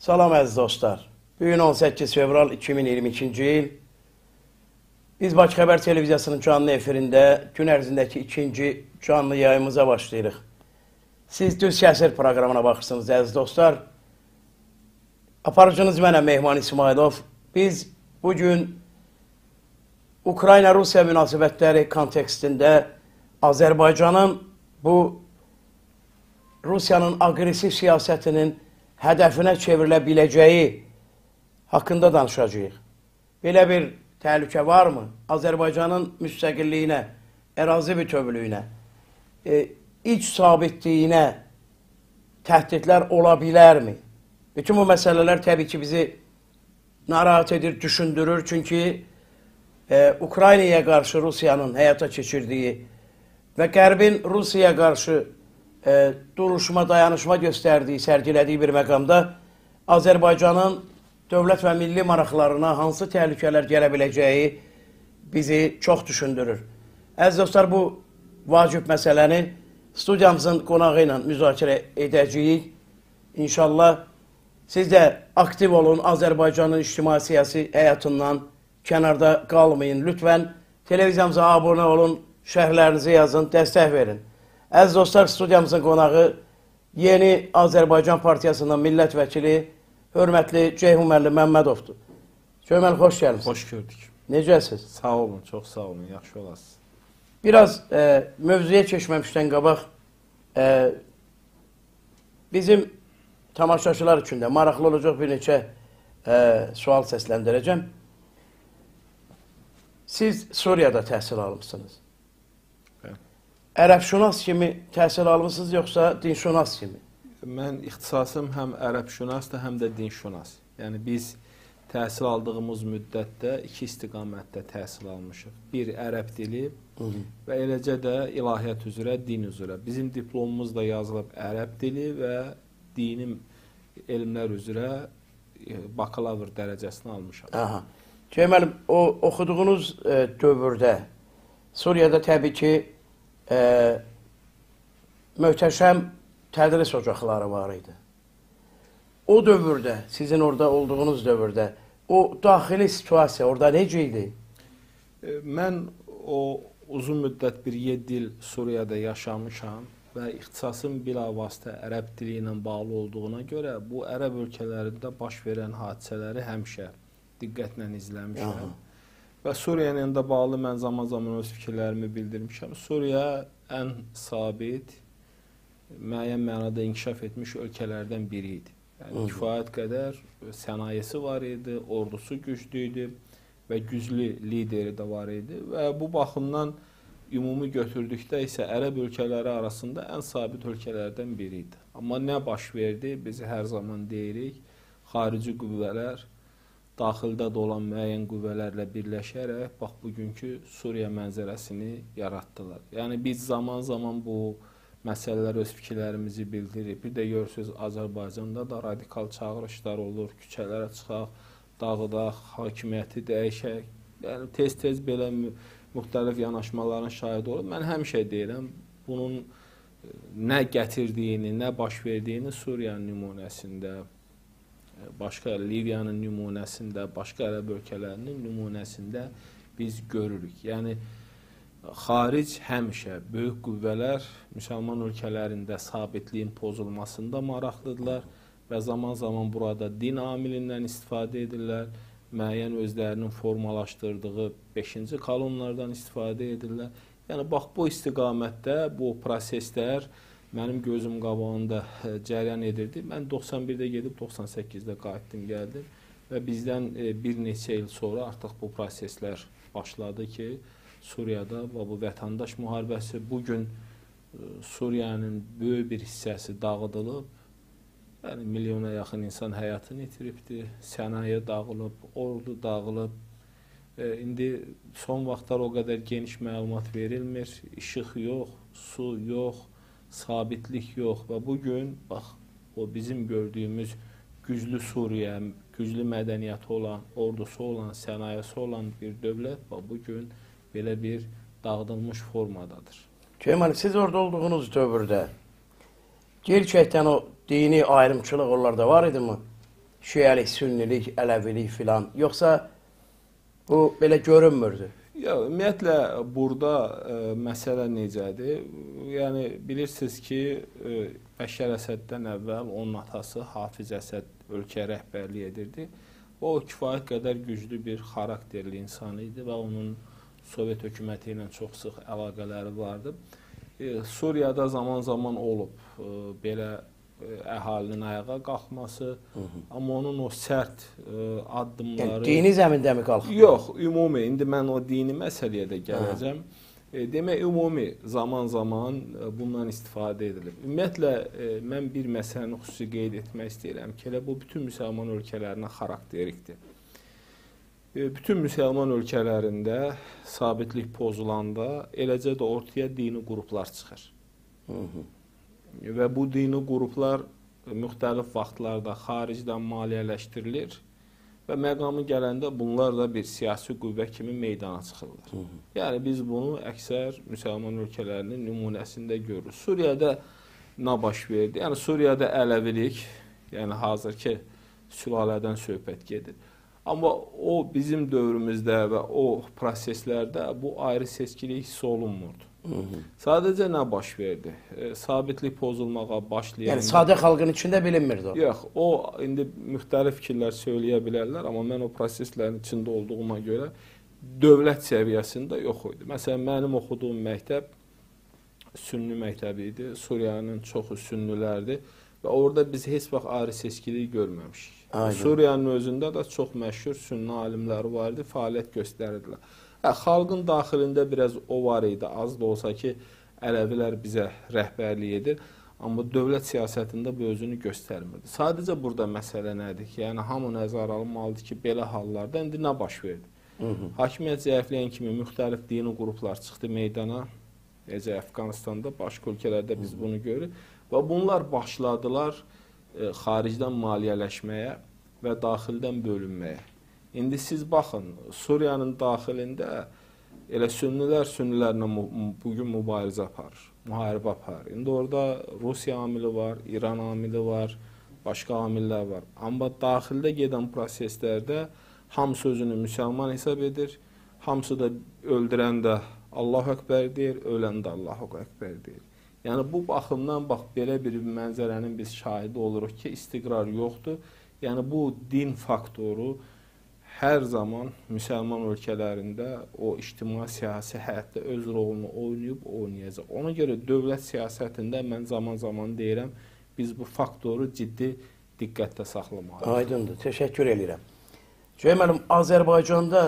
Salam əziz dostlar. Bugün 18 fevral 2022-ci il. Biz Bakı Xəbər Televiziyasının canlı efirində gün ərzindəki ikinci canlı yayımıza başlayırıq. Siz Düz Siyasət proqramına baxırsınız əziz dostlar. Aparıcınız mənəm Mehman İsmailov. Biz bugün Ukrayna-Rusiya münasibətləri kontekstində Azərbaycanın bu Rusiyanın aqressiv siyasətinin hədəfinə çevrilə biləcəyi haqqında danışacağıq. Belə bir təhlükə varmı? Azərbaycanın müstəqilliyinə, ərazi bütövlüyünə, iç sabitliyinə təhdidlər ola bilərmi? Bütün bu məsələlər təbii ki bizi narahat edir, düşündürür. Çünki Ukraynaya qarşı Rusiyanın həyata keçirdiyi və Qərbin Rusiyaya qarşı duruşma, dayanışma göstərdiyi, sərgilədiyi bir məqamda Azərbaycanın dövlət və milli maraqlarına hansı təhlükələr gələ biləcəyi bizi çox düşündürür. Əziz dostlar, bu vacib məsələni studiyamızın qonağı ilə müzakirə edəcəyik. İnşallah siz də aktiv olun, Azərbaycanın ictimai-siyasi həyatından kənarda qalmayın. Lütfən televiziyamıza abunə olun, şərhlərinizi yazın, dəstək verin. Əziz dostlar, studiyamızın qonağı Yeni Azərbaycan Partiyasının millət vəkili, hörmətli Ceyhun müəllim Məmmədovdur. Ceyhun müəllim, xoş gəlmişsiniz. Xoş gördük. Necəsiniz? Sağ olun, çox sağ olun, yaxşı olasınız. Biraz mövzuya keçməmişdən qabaq bizim tamaşaçılar üçün də maraqlı olacaq bir neçə sual səsləndirəcəm. Siz Suriyada təhsil almışsınız. Ərəbşünas kimi təhsil almışsınız, yoxsa dinşünas kimi? Mən ixtisasım həm ərəbşünasdır, həm də dinşünas. Yəni biz təhsil aldığımız müddətdə iki istiqamətdə təhsil almışıq. Bir, ərəb dili və eləcə də ilahiyyat üzrə, din üzrə. Bizim diplomumuz da yazılıb ərəb dili və dini elmlər üzrə bakalavr dərəcəsini almışam. Aha. Ceyhun müəllim, o oxuduğunuz dövrdə Suriyada təbii ki möhtəşəm tədris ocaqları var idi. O dövrdə, sizin orada olduğunuz dövrdə, o daxili situasiya orada necə idi? Mən o uzun müddət bir 7 il Suriyada yaşamışam və ixtisasım bilavasitə ərəb dili ilə bağlı olduğuna görə bu ərəb ölkələrində baş verən hadisələri həmişə diqqətlə izləmişəm. Və Suriya ilə də bağlı mən zaman-zaman öz fikirlərimi bildirmişəm. Suriya ən sabit, müəyyən mənada inkişaf etmiş ölkələrdən biri idi. Yəni, kifayət qədər sənayesi var idi, ordusu güclü idi və güclü lideri də var idi. Və bu baxımdan ümumi götürdükdə isə ərəb ölkələri arasında ən sabit ölkələrdən biri idi. Amma nə baş verdi? Biz hər zaman deyirik, xarici qüvvələr daxildə də olan müəyyən qüvvələrlə birləşərək bax bugünkü Suriya mənzərəsini yaratdılar. Yəni biz zaman-zaman bu məsələlər öz fikirlərimizi bildiririk. Bir də görürsünüz Azərbaycanda da radikal çağırışlar olur, küçələrə çıxaq, dağıdaq, hakimiyyəti dəyişək. Yəni tez-tez belə müxtəlif yanaşmaların şahidi olur. Mən həmişə deyirəm, bunun nə gətirdiyini, nə baş verdiyini Suriyanın nümunəsində, başqa Liviyanın nümunəsində, başqa ərəb ölkələrinin nümunəsində biz görürük. Yəni, xaric həmişə böyük qüvvələr müsəlman ölkələrində sabitliyin pozulmasında maraqlıdırlar və zaman-zaman burada din amilindən istifadə edirlər, müəyyən özlərinin formalaşdırdığı 5-ci kolonlardan istifadə edirlər. Yəni, bax, bu istiqamətdə bu proseslər mənim gözüm qabağında cəryan edirdi. Mən 91-də gedib 98-də qayıtdım, gəldim və bizdən bir neçə il sonra artıq bu proseslər başladı ki, Suriyada bu vətəndaş müharibəsi bugün Suriyanın böyük bir hissəsi dağıdılıb, yəni milyona yaxın insan həyatını itiribdir, sənaye dağılıb, ordu dağılıb. İndi son vaxtlar o qədər geniş məlumat verilmir, işıq yox, su yox, sabitlik yox və bugün, bax, o bizim gördüyümüz güclü Suriyə, güclü mədəniyyəti olan, ordusu olan, sənayesi olan bir dövlət, bax, bugün belə bir dağıdılmış formadadır. Ceyhun müəllim, siz orada olduğunuz dövrdə gerçəkdən o dini ayrımçılıq onlarda var idi mi? şiəlik, sünnilik, ələvilik filan, yoxsa bu belə görünmürdü? Ya, ümumiyyətlə, burada məsələ necədir? Yəni, bilirsiniz ki, Bəşər Əsəddən əvvəl onun atası Hafiz Əsəd ölkə rəhbərlik edirdi. O, kifayət qədər güclü bir xarakterli insan idi və onun Sovet hökuməti ilə çox sıx əlaqələri vardı. Suriyada zaman-zaman olub belə əhalinin ayağa qalxması, amma onun o sərt addımları... Yəni, dini zəmində mi qalxır? Yox, ümumi. İndi mən o dini məsələyə də gələcəm. Demək, ümumi zaman-zaman bundan istifadə edilir. Ümumiyyətlə, mən bir məsələni xüsusi qeyd etmək istəyirəm ki, elə bu bütün müsəlman ölkələrinə xarakterikdir. Bütün müsəlman ölkələrində sabitlik pozulanda eləcə də ortaya dini qruplar çıxır. Və bu dini qruplar müxtəlif vaxtlarda xaricdən maliyyələşdirilir və məqamı gələndə bunlar da bir siyasi qüvvə kimi meydana çıxırlar. Yəni, biz bunu əksər müsəlman ölkələrinin nümunəsində görürük. Suriyada nə baş verdi? Yəni, Suriyada ələvilik, yəni hazırki sülalədən söhbət gedir. Amma o bizim dövrümüzdə və o proseslərdə bu ayrı seçkilik hiss olunmurdu. Sadəcə nə baş verdi? Sabitlik pozulmağa başlayan... Yəni, sadə xalqın içində bilinmirdi o. Yox, o, indi müxtəlif fikirlər söyləyə bilərlər, amma mən o proseslərin içində olduğuma görə dövlət səviyyəsində yox idi. Məsələn, mənim oxuduğum məktəb sünni məktəbi idi, Suriyanın çoxu sünnilərdir və orada biz heç vaxt ayrı seçkiliyi görməmişik. Suriyanın özündə də çox məşhur sünni alimləri var idi, fəaliyyət göstərirdilər. Xalqın daxilində biraz o var idi, az da olsa ki, ələvilər bizə rəhbərlik edir, amma dövlət siyasətində bu özünü göstərmirdi. Sadəcə burada məsələ nədir ki, yəni hamı nəzərə alınmalıdır ki, belə hallarda indi nə baş verdi? Hakimiyyət zəifləyən kimi müxtəlif dini qruplar çıxdı meydana, Əfqanistanda, başqa ölkələrdə biz bunu görürük və bunlar başladılar xaricdən maliyyələşməyə və daxildən bölünməyə. İndi siz baxın, Suriyanın daxilində elə sünnilərlə bugün mübarizə aparır, müharibə aparır. İndi orada Rusiya amili var, İran amili var, başqa amillər var. Amma daxildə gedən proseslərdə hamısı özünü müsəlman hesab edir, hamısı da öldürən də Allahu Ekber deyir, ölən də Allahu Ekber deyir. Yəni bu baxımdan bax belə bir mənzərənin biz şahidi oluruq ki, istiqrar yoxdur. Yəni bu din faktoru hər zaman müsəlman ölkələrində o ictimai-siyasi həyatda öz rolunu oynayacaq. Ona görə dövlət siyasətində mən zaman-zaman deyirəm, biz bu faktoru ciddi diqqətdə saxlamalıyıq. Aydındır, təşəkkür edirəm. Cüvey müəllim, Azərbaycanda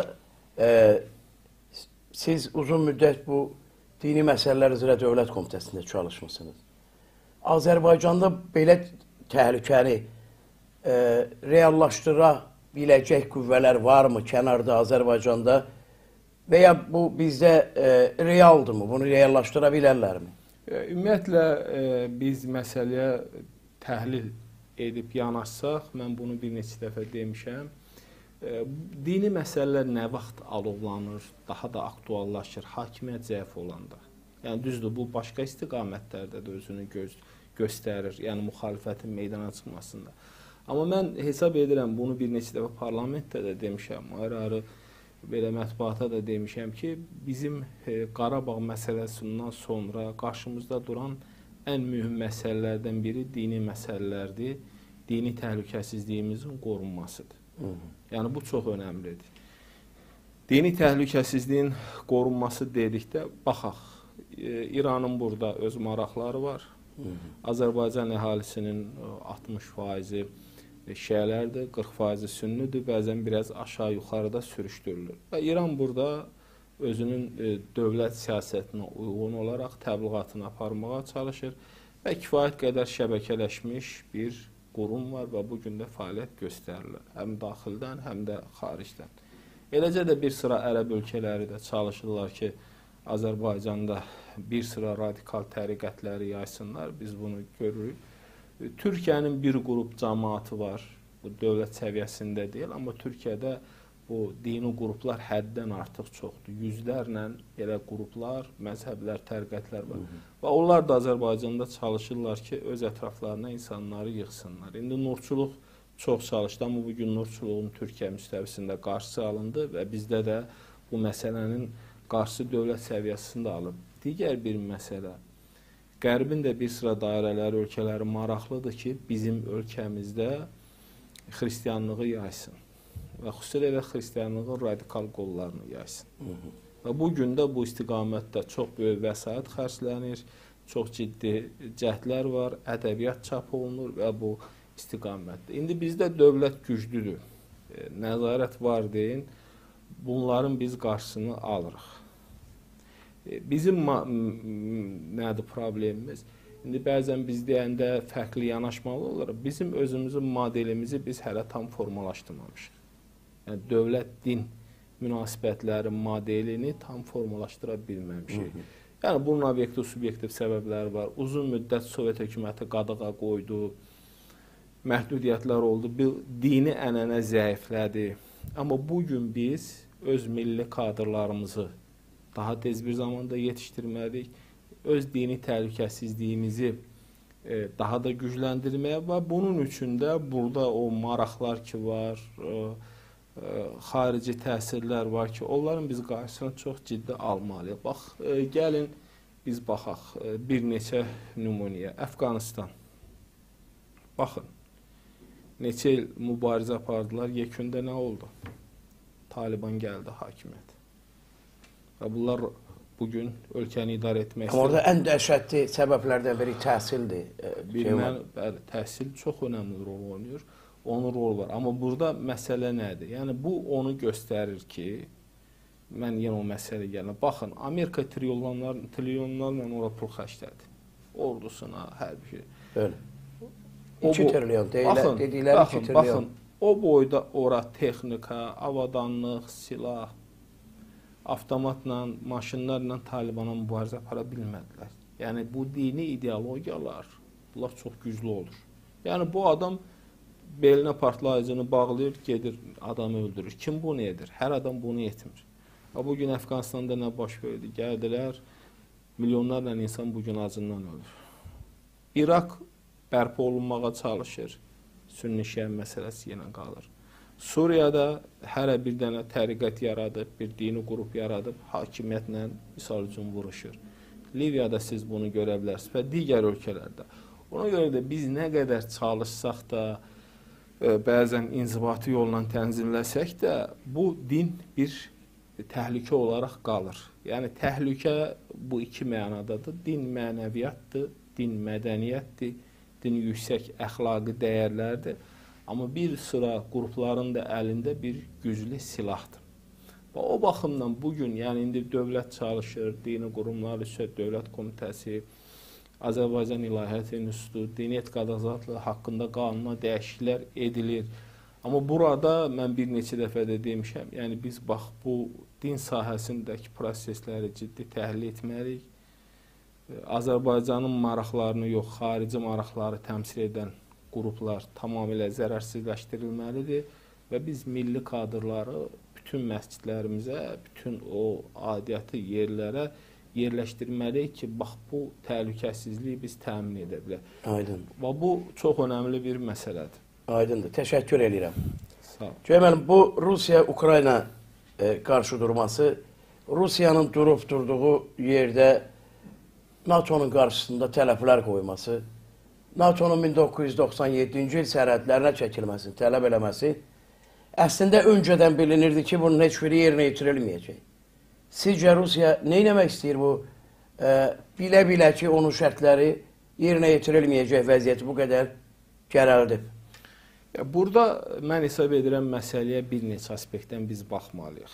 siz uzun müddət bu dini məsələlər üzrə dövlət komitəsində çalışmışsınız. Azərbaycanda belə təhlükəni reallaşdıra biləcək qüvvələr varmı kənarda Azərbaycanda və ya bu bizdə realdırmı? Bunu reallaşdıra bilərlərmi? Ümumiyyətlə, biz məsələyə təhlil edib yanaşsaq, mən bunu bir neçə dəfə demişəm, dini məsələlər nə vaxt alovlanır, daha da aktuallaşır, hakimiyyət zəif olanda. Yəni, düzdür, bu başqa istiqamətlərdə də özünü göstərir, yəni müxalifətin meydana çıxmasında. Amma mən hesab edirəm, bunu bir neçə dəfə parlamentdə də demişəm, ayrı-ayrı belə mətbuata da demişəm ki, bizim Qarabağ məsələsindən sonra qarşımızda duran ən mühüm məsələlərdən biri dini məsələlərdir, dini təhlükəsizliyimizin qorunmasıdır. Yəni, bu çox önəmlidir. Dini təhlükəsizliyin qorunması dedikdə, baxaq, İranın burada öz maraqları var. Azərbaycan əhalisinin 60% şiələrdir, 40% sünnidir, bəzən biraz aşağı-yuxarıda sürüşdürülür. Və İran burada özünün dövlət siyasətinə uyğun olaraq təbliğatını aparmağa çalışır və kifayət qədər şəbəkələşmiş bir qurum var və bugün də fəaliyyət göstərilir. Həm daxildən, həm də xaricdən. Eləcə də bir sıra ərəb ölkələri də çalışırlar ki, Azərbaycanda bir sıra radikal təriqətləri yaysınlar. Biz bunu görürük. Türkiyənin bir qrup cəmaatı var. Bu dövlət səviyyəsində deyil, amma Türkiyədə bu dini qruplar həddən artıq çoxdur. Yüzlərlə elə qruplar, məzhəblər, təriqətlər var. Və onlar da Azərbaycanda çalışırlar ki, öz ətraflarına insanları yığsınlar. İndi nurçuluq çox çalışdı, amma bugün nurçuluğun Türkiyə müstəvisində qarşısı alındı və bizdə də bu məsələnin qarşısı dövlət səviyyəsində alındı. Digər bir məsələ, Qərbin də bir sıra dairələri, ölkələri maraqlıdır ki, bizim ölkəmizdə xristianlığı yaysın və xüsusilə də xristianlığın radikal qollarını yaysın. Və bugün də bu istiqamətdə çox böyük vəsait xərclənir, çox ciddi cəhdlər var, ədəbiyyat çap olunur və bu istiqamətdə. İndi bizdə dövlət güclüdür, nəzarət var deyin, bunların biz qarşısını alırıq. Bizim nədir problemimiz? İndi bəzən biz deyəndə fərqli yanaşmalı olaraq, bizim özümüzün modelimizi biz hələ tam formalaşdırmamışıq. Yəni, dövlət-din münasibətləri modelini tam formalaşdıra bilməmişik. Yəni, bunun obyektiv, subyektiv səbəbləri var. Uzun müddət Sovet hökuməti qadağa qoydu, məhdudiyyətlər oldu, dini ənənə zəiflədi. Amma bugün biz öz milli kadrlarımızı daha tez bir zamanda yetişdirməliyik, öz dini təhlükəsizliyimizi daha da gücləndirməyə və bunun üçün də burada o maraqlar ki var, xarici təsirlər var ki, onların biz qarşısına çox ciddi almalıyıq. Bax, gəlin biz baxaq bir neçə nümunəyə. Əfqanistan. Baxın, neçə il mübarizə apardılar, yekündə nə oldu? Taliban gəldi hakimiyyət. Və bunlar bugün ölkəni idarə etmək istəyir. Orada ən dəhşətli səbəblərdən biri təhsildir. Bəli, təhsil çox önəmli rol oynayır. Onun rolu var. Amma burada məsələ nədir? Yəni, bu onu göstərir ki, mən yenə o məsələ gələm. Baxın, Amerika trilyonlarla ora pul xərclədi. Ordusuna, hər bir şey. Öyle. 2 trilyon dedikləri 2 trilyon. Baxın, o boyda ora texnika, avadanlıq, silah, avtomatla, maşınlarla Talibana mübarizə apara bilmədilər. Yəni, bu dini ideologiyalar, bunlar çox güclü olur. Yəni, bu adam belinə partlayıcını bağlayır, gedir, adamı öldürür. Kim bunu edir? Hər adam bunu etmir. Bugün Əfqanistanda nə baş verdi? Gəldilər, milyonlarla insan bugün acından ölür. İraq bərpa olunmağa çalışır, Sünni-Şiə məsələsi yenə qalır. Suriyada hərə bir dənə təriqət yaradıb, bir dini qrup yaradıb, hakimiyyətlə misal üçün vuruşur. Liviyada siz bunu görə bilərsiniz və digər ölkələrdə. Ona görə də biz nə qədər çalışsaq da, bəzən inzibati yolla tənzimləsək də, bu din bir təhlükə olaraq qalır. Yəni, təhlükə bu iki mənadadır. Din mənəviyyatdır, din mədəniyyətdir, din yüksək əxlaqi dəyərlərdir. Amma bir sıra qrupların da əlində bir güclü silahdır. Və o baxımdan bugün, yəni indi dövlət çalışır, dini qurumlar üzrə Dövlət Komitəsi, Azərbaycan İlahiyyat İnstitutu, Dini Etiqad Azadlığı haqqında qanuna dəyişikliklər edilir. Amma burada mən bir neçə dəfə də demişəm, yəni biz bax bu din sahəsindəki prosesləri ciddi təhlil etməliyik. Azərbaycanın maraqlarını yox, xarici maraqları təmsil edən qruplar tamamilə zərərsizləşdirilməlidir və biz milli kadrları bütün məscidlərimizə, bütün o adiyyatı yerlərə yerləşdirməliyik ki, bax bu təhlükəsizliyi biz təmin edə bilək. Aydın. Və bu çox önəmli bir məsələdir. Aydındır. Təşəkkür edirəm. Sağ ol. Cəməlim, bu Rusiya-Ukrayna qarşı durması, Rusiyanın durduğu yerdə NATO'nun qarşısında tələblər qoyması, NATO'nun 1997-ci il sərhədlərinə çəkilməsini tələb eləməsi əslində öncədən bilinirdi ki, bunun heç biri yerinə yetirilməyəcək. Sizcə Rusiya nə etmək istəyir bu? Bilə-bilə ki, onun şərtləri yerinə yetirilməyəcək vəziyyəti bu qədər gərəldir. Burada mən hesab edirəm məsələyə bir neçə aspektdən biz baxmalıyıq.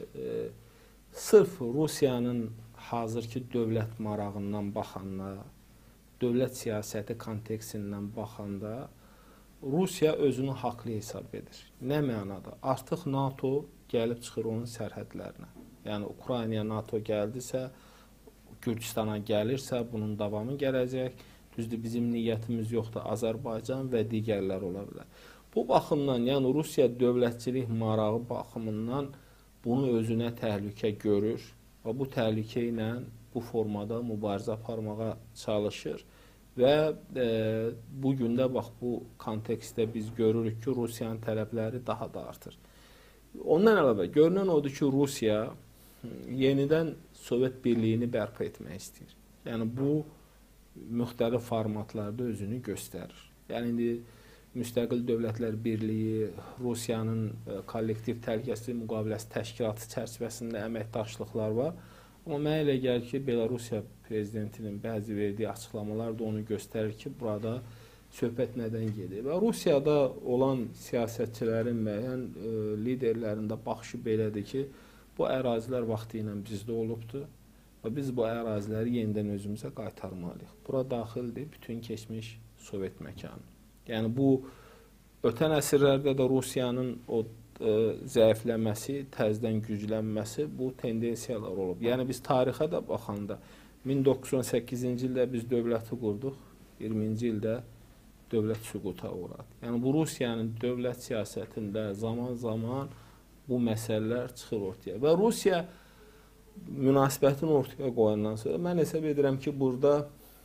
Sırf Rusiyanın hazırki dövlət marağından baxanda, dövlət siyasəti kontekstindən baxanda Rusiya özünü haqlı hesab edir. Nə mənada? Artıq NATO gəlib çıxır onun sərhədlərinə. Yəni, Ukraynaya NATO gəldisə, Gürcistana gəlirsə, bunun davamı gələcək. Düzdür, bizim niyyətimiz yoxdur, Azərbaycan və digərlər ola bilər. Bu baxımdan, yəni Rusiya dövlətçilik marağı baxımından bunu özünə təhlükə görür və bu təhlükə ilə bu formada mübarizə aparmağa çalışır Və bugün də bax bu kontekstdə biz görürük ki, Rusiyanın tələbləri daha da artır. Ondan əlavə görünən odur ki, Rusiya yenidən Sovet Birliyini bərpa etmək istəyir. Yəni bu müxtəlif formatlarda özünü göstərir. Yəni indi Müstəqil Dövlətlər Birliyi, Rusiyanın kollektiv təhlükəsizlik müqaviləsi təşkilatı çərçivəsində əməkdaşlıqlar var. Amma mənə elə gəlir ki, Belorusiya prezidentinin bəzi verdiyi açıqlamalar da onu göstərir ki, burada söhbət nədən gedir. Və Rusiyada olan siyasətçilərin müəyyən liderlərində baxışı belədir ki, bu ərazilər vaxtı ilə bizdə olubdur və biz bu əraziləri yenidən özümüzə qaytarmalıyıq. Bura daxildir bütün keçmiş Sovet məkanı. Yəni bu ötən əsrlərdə də Rusiyanın o zəifləməsi, təzədən güclənməsi bu tendensiyalar olub. Yəni biz tarixə də baxanda 1918-ci ildə biz dövləti qurduq, 20-ci ildə dövlət süquta uğradı. Yəni bu Rusiyanın dövlət siyasətində zaman-zaman bu məsələlər çıxır ortaya. Və Rusiya münasibətini ortaya qoyandan sonra mən hesab edirəm ki, burada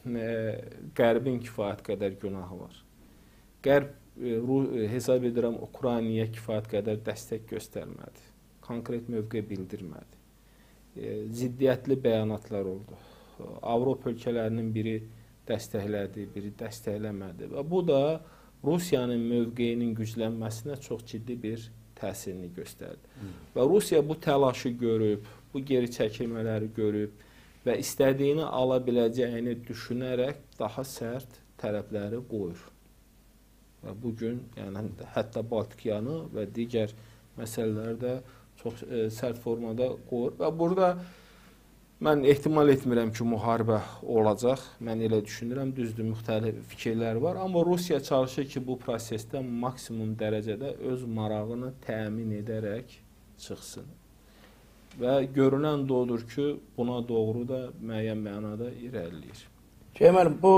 Qərbin kifayət qədər günahı var. Qərb hesab edirəm Ukraynaya kifayət qədər dəstək göstərmədi. Konkret mövqe bildirmədi. Ziddiyyətli bəyanatlar oldu. Avropa ölkələrinin biri dəstəklədi, biri dəstəkləmədi. Və bu da Rusiyanın mövqeyinin güclənməsinə çox ciddi bir təsirini göstərdi. Və Rusiya bu təlaşı görüb, bu geri çəkilmələri görüb və istədiyini ala biləcəyini düşünərək daha sərt tələbləri qoyur. Və bugün yəni hətta Baltikiyanı və digər məsələləri də çox sərt formada qoyur. Və burada mən ehtimal etmirəm ki, müharibə olacaq. Mən elə düşünürəm, düzdür, müxtəlif fikirlər var. Amma Rusiya çalışır ki, bu prosesdə maksimum dərəcədə öz marağını təmin edərək çıxsın. Və görünən də odur ki, buna doğru da müəyyən mənada irəliləyir. Ceyhun, bu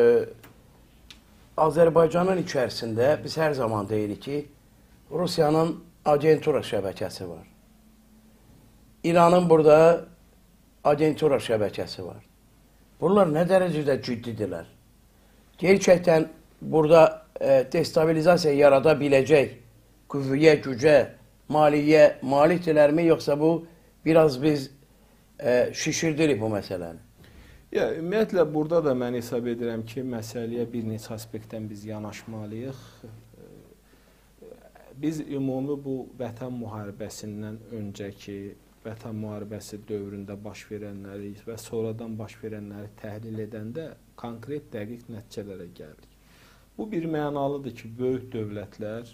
Azərbaycanın içərisində biz hər zaman deyirik ki, Rusiyanın agentura şəbəkəsi var. İranın burada agentura şəbəkəsi var. Bunlar nə dərəcədə ciddidirlər? Gerçəkdən burada destabilizasiya yarada biləcək qüvvəyə, gücə, malikdirlərmi, yoxsa bu biraz biz şişirdirik bu məsələni? Ümumiyyətlə, burada da mən hesab edirəm ki, məsələyə bir neçə aspektdən biz yanaşmalıyıq. Biz ümumi bu vətən müharibəsindən öncəki, vətən müharibəsi dövründə baş verənləri və sonradan baş verənləri təhlil edəndə konkret, dəqiq nəticələrə gəldik. Bu bir mənalıdır ki, böyük dövlətlər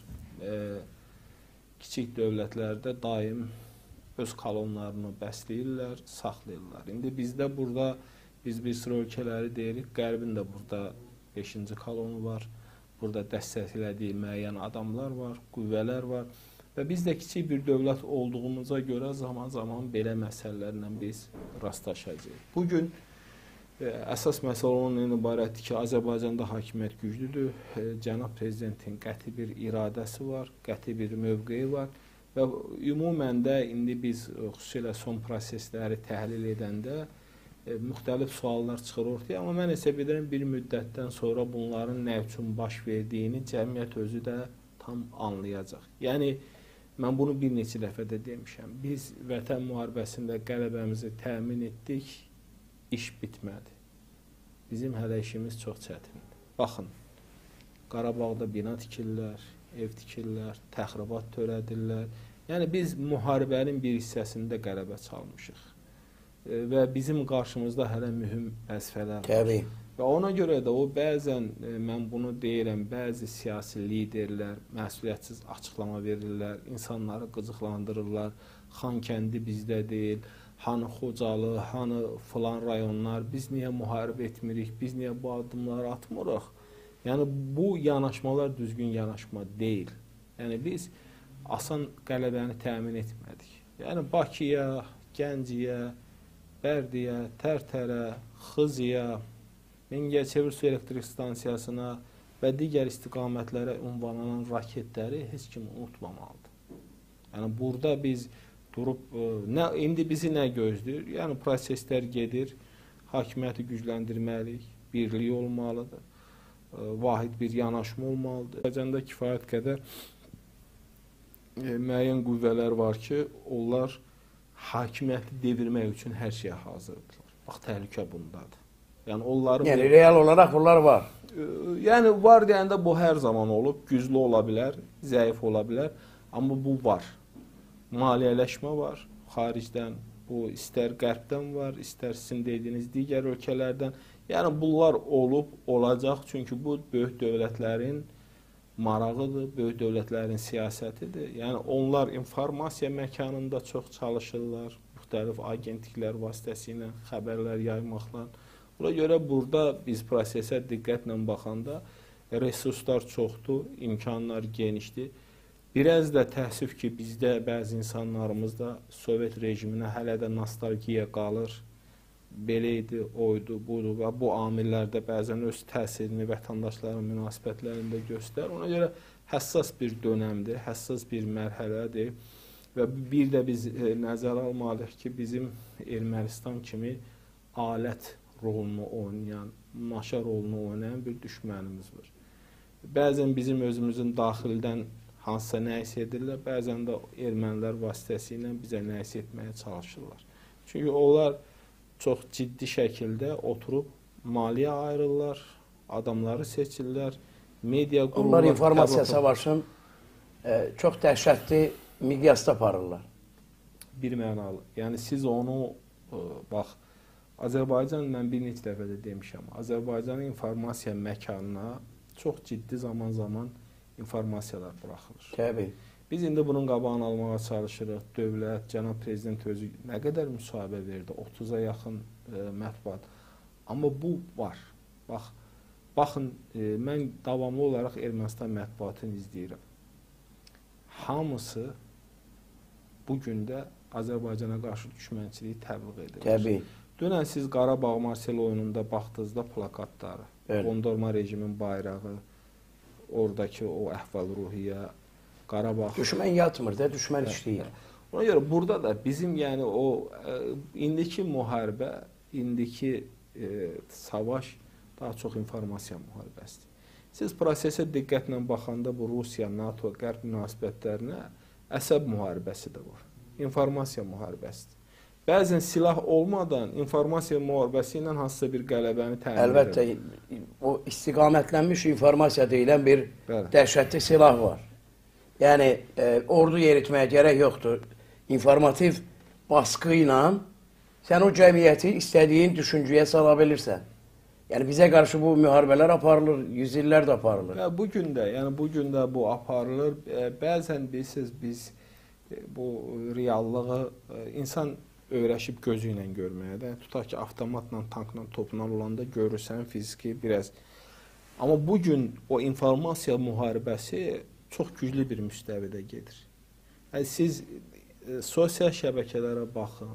kiçik dövlətlərdə daim öz kolonlarını bəsləyirlər, saxlayırlar. İndi bizdə burada biz bir sıra ölkələri deyirik, Qərbin də burada 5-ci kolonu var, burada dəstəklədiyi müəyyən adamlar var, qüvvələr var və biz də kiçik bir dövlət olduğumuza görə zaman-zaman belə məsələlərlə biz rastlaşacağıq. Bugün əsas məsələ ondan ibarətdir ki, Azərbaycanda hakimiyyət güclüdür, cənab prezidentin qəti bir iradəsi var, qəti bir mövqeyi var və ümumən də indi biz xüsusilə son prosesləri təhlil edəndə müxtəlif suallar çıxır ortaya, amma mən hesab edirəm bir müddətdən sonra bunların nə üçün baş verdiyini cəmiyyət özü də tam anlayacaq. Yəni, mən bunu bir neçə dəfə də demişəm. Biz vətən müharibəsində qələbəmizi təmin etdik, iş bitmədi. Bizim hələ işimiz çox çətindir. Baxın, Qarabağda bina tikirlər, ev tikirlər, təxribat törədirlər. Yəni, biz müharibənin bir hissəsində qələbə çalmışıq. Və bizim qarşımızda hələ mühüm vəzifələr var. Və ona görə də o bəzən, mən bunu deyirəm, bəzi siyasi liderlər məsuliyyətsiz açıqlama verirlər, insanları qıcıqlandırırlar, Xankəndi bizdə deyil, hanı Xocalı, hanı filan rayonlar, biz niyə müharibə etmirik, biz niyə bu addımları atmırıq? Yəni, bu yanaşmalar düzgün yanaşma deyil. Yəni, biz asan qələbəni təmin etmədik. Yəni, Bakıya, Gəncəyə, Bərdiyə, Tərtərə, Xızıya, Mingəçevir su elektrik stansiyasına və digər istiqamətlərə ünvanlanan raketləri heç kim unutmamalıdır. Yəni, burada biz durub, indi bizi nə gözləyir? Yəni, proseslər gedir, hakimiyyəti gücləndirməliyik, birliyi olmalıdır. Vahid bir yanaşma olmalıdır. Azərbaycanda kifayət qədər müəyyən qüvvələr var ki, onlar hakimiyyəti devirmək üçün hər şeyə hazırdırlar. Bax, təhlükə bundadır. Yəni, onların... Yəni, real olaraq bunlar var. Yəni, var deyəndə bu hər zaman olub, güclü ola bilər, zəif ola bilər, amma bu var. Maliyyələşmə var, xaricdən, bu istər qərbdən var, istər sizin dediyiniz digər ölkələrdən. Yəni, bunlar olub, olacaq, çünki bu böyük dövlətlərin marağıdır, böyük dövlətlərin siyasətidir. Yəni, onlar informasiya məkanında çox çalışırlar, müxtəlif agentliklər vasitəsilə xəbərlər yaymaqla. Buna görə burada biz prosesə diqqətlə baxanda resurslar çoxdur, imkanlar genişdir. Biraz da təəssüf ki, bizdə bəzi insanlarımızda Sovet rejiminə hələ də nostalgiya qalır. Belə idi, oydu, budur və bu amillərdə bəzən öz təsirini vətəndaşların münasibətlərində göstərir. Ona görə həssas bir dönəmdir, həssas bir mərhələdir və bir də biz nəzərə almalıyıq ki, bizim Ermənistan kimi alət rolunu oynayan, maşa rolunu oynayan bir düşmənimiz var. Bəzən bizim özümüzün daxildən hansısa nəyisə edirlər, bəzən də ermənilər vasitəsilə bizə nəyisə etməyə çalışırlar. Çünki onlar çox ciddi şəkildə oturub maliyyə ayırırlar, adamları seçirlər, media qururlar. Onlar informasiya savaşın çox dəhşətli miqyasda aparırlar. Bir mənalı. Yəni siz onu, bax, Azərbaycan, mən bir neçə dəfə də demişəm, Azərbaycanın informasiya məkanına çox ciddi zaman-zaman informasiyalar buraxılır. Təbii. Biz indi bunun qabağını almağa çalışırıq. Dövlət, cənab prezident özü nə qədər müsahibə verdi? 30-a yaxın mətbuat. Amma bu var. Baxın, mən davamlı olaraq Ermənistan mətbuatını izləyirəm. Hamısı bu gün də Azərbaycana qarşı düşmənçiliyi təbliğ edir. Təbii. Dünən siz Qarabağ Marsel oyununda baxdığınızda plakatları, qondarma rejimin bayrağı, oradakı o əhval-ruhiyyə, Qarabağ... Düşmən yatmır da, düşmən işləyir. Ona görə burada da bizim yəni o indiki müharibə, indiki savaş daha çox informasiya müharibəsidir. Siz prosesə diqqətlə baxanda bu Rusiya, NATO, Qərb münasibətlərinə əsəb müharibəsi də var. İnformasiya müharibəsidir. Bəzən silah olmadan informasiya müharibəsi ilə hansısa bir qələbəni təmin edir. Əlbəttə, o istiqamətlənmiş informasiya deyilən bir dəhşətli silah var. Yəni, ordu yeritməyə gərək yoxdur. İnformativ baskı ilə sən o cəmiyyəti istədiyin düşüncəyə sala bilirsən. Yəni, bizə qarşı bu müharibələr aparılır, yüzillər də aparılır. Bugün də bu aparılır. Bəzən bilirsiniz, biz bu reallığı insan öyrəşib gözü ilə görməyə də. Tutaq ki, avtomatla, tankla, topla olanda görürsən fiziki biraz. Amma bugün o informasiya müharibəsi çox güclü bir müstəvidə gedir. Yəni, siz sosial şəbəkələrə baxın.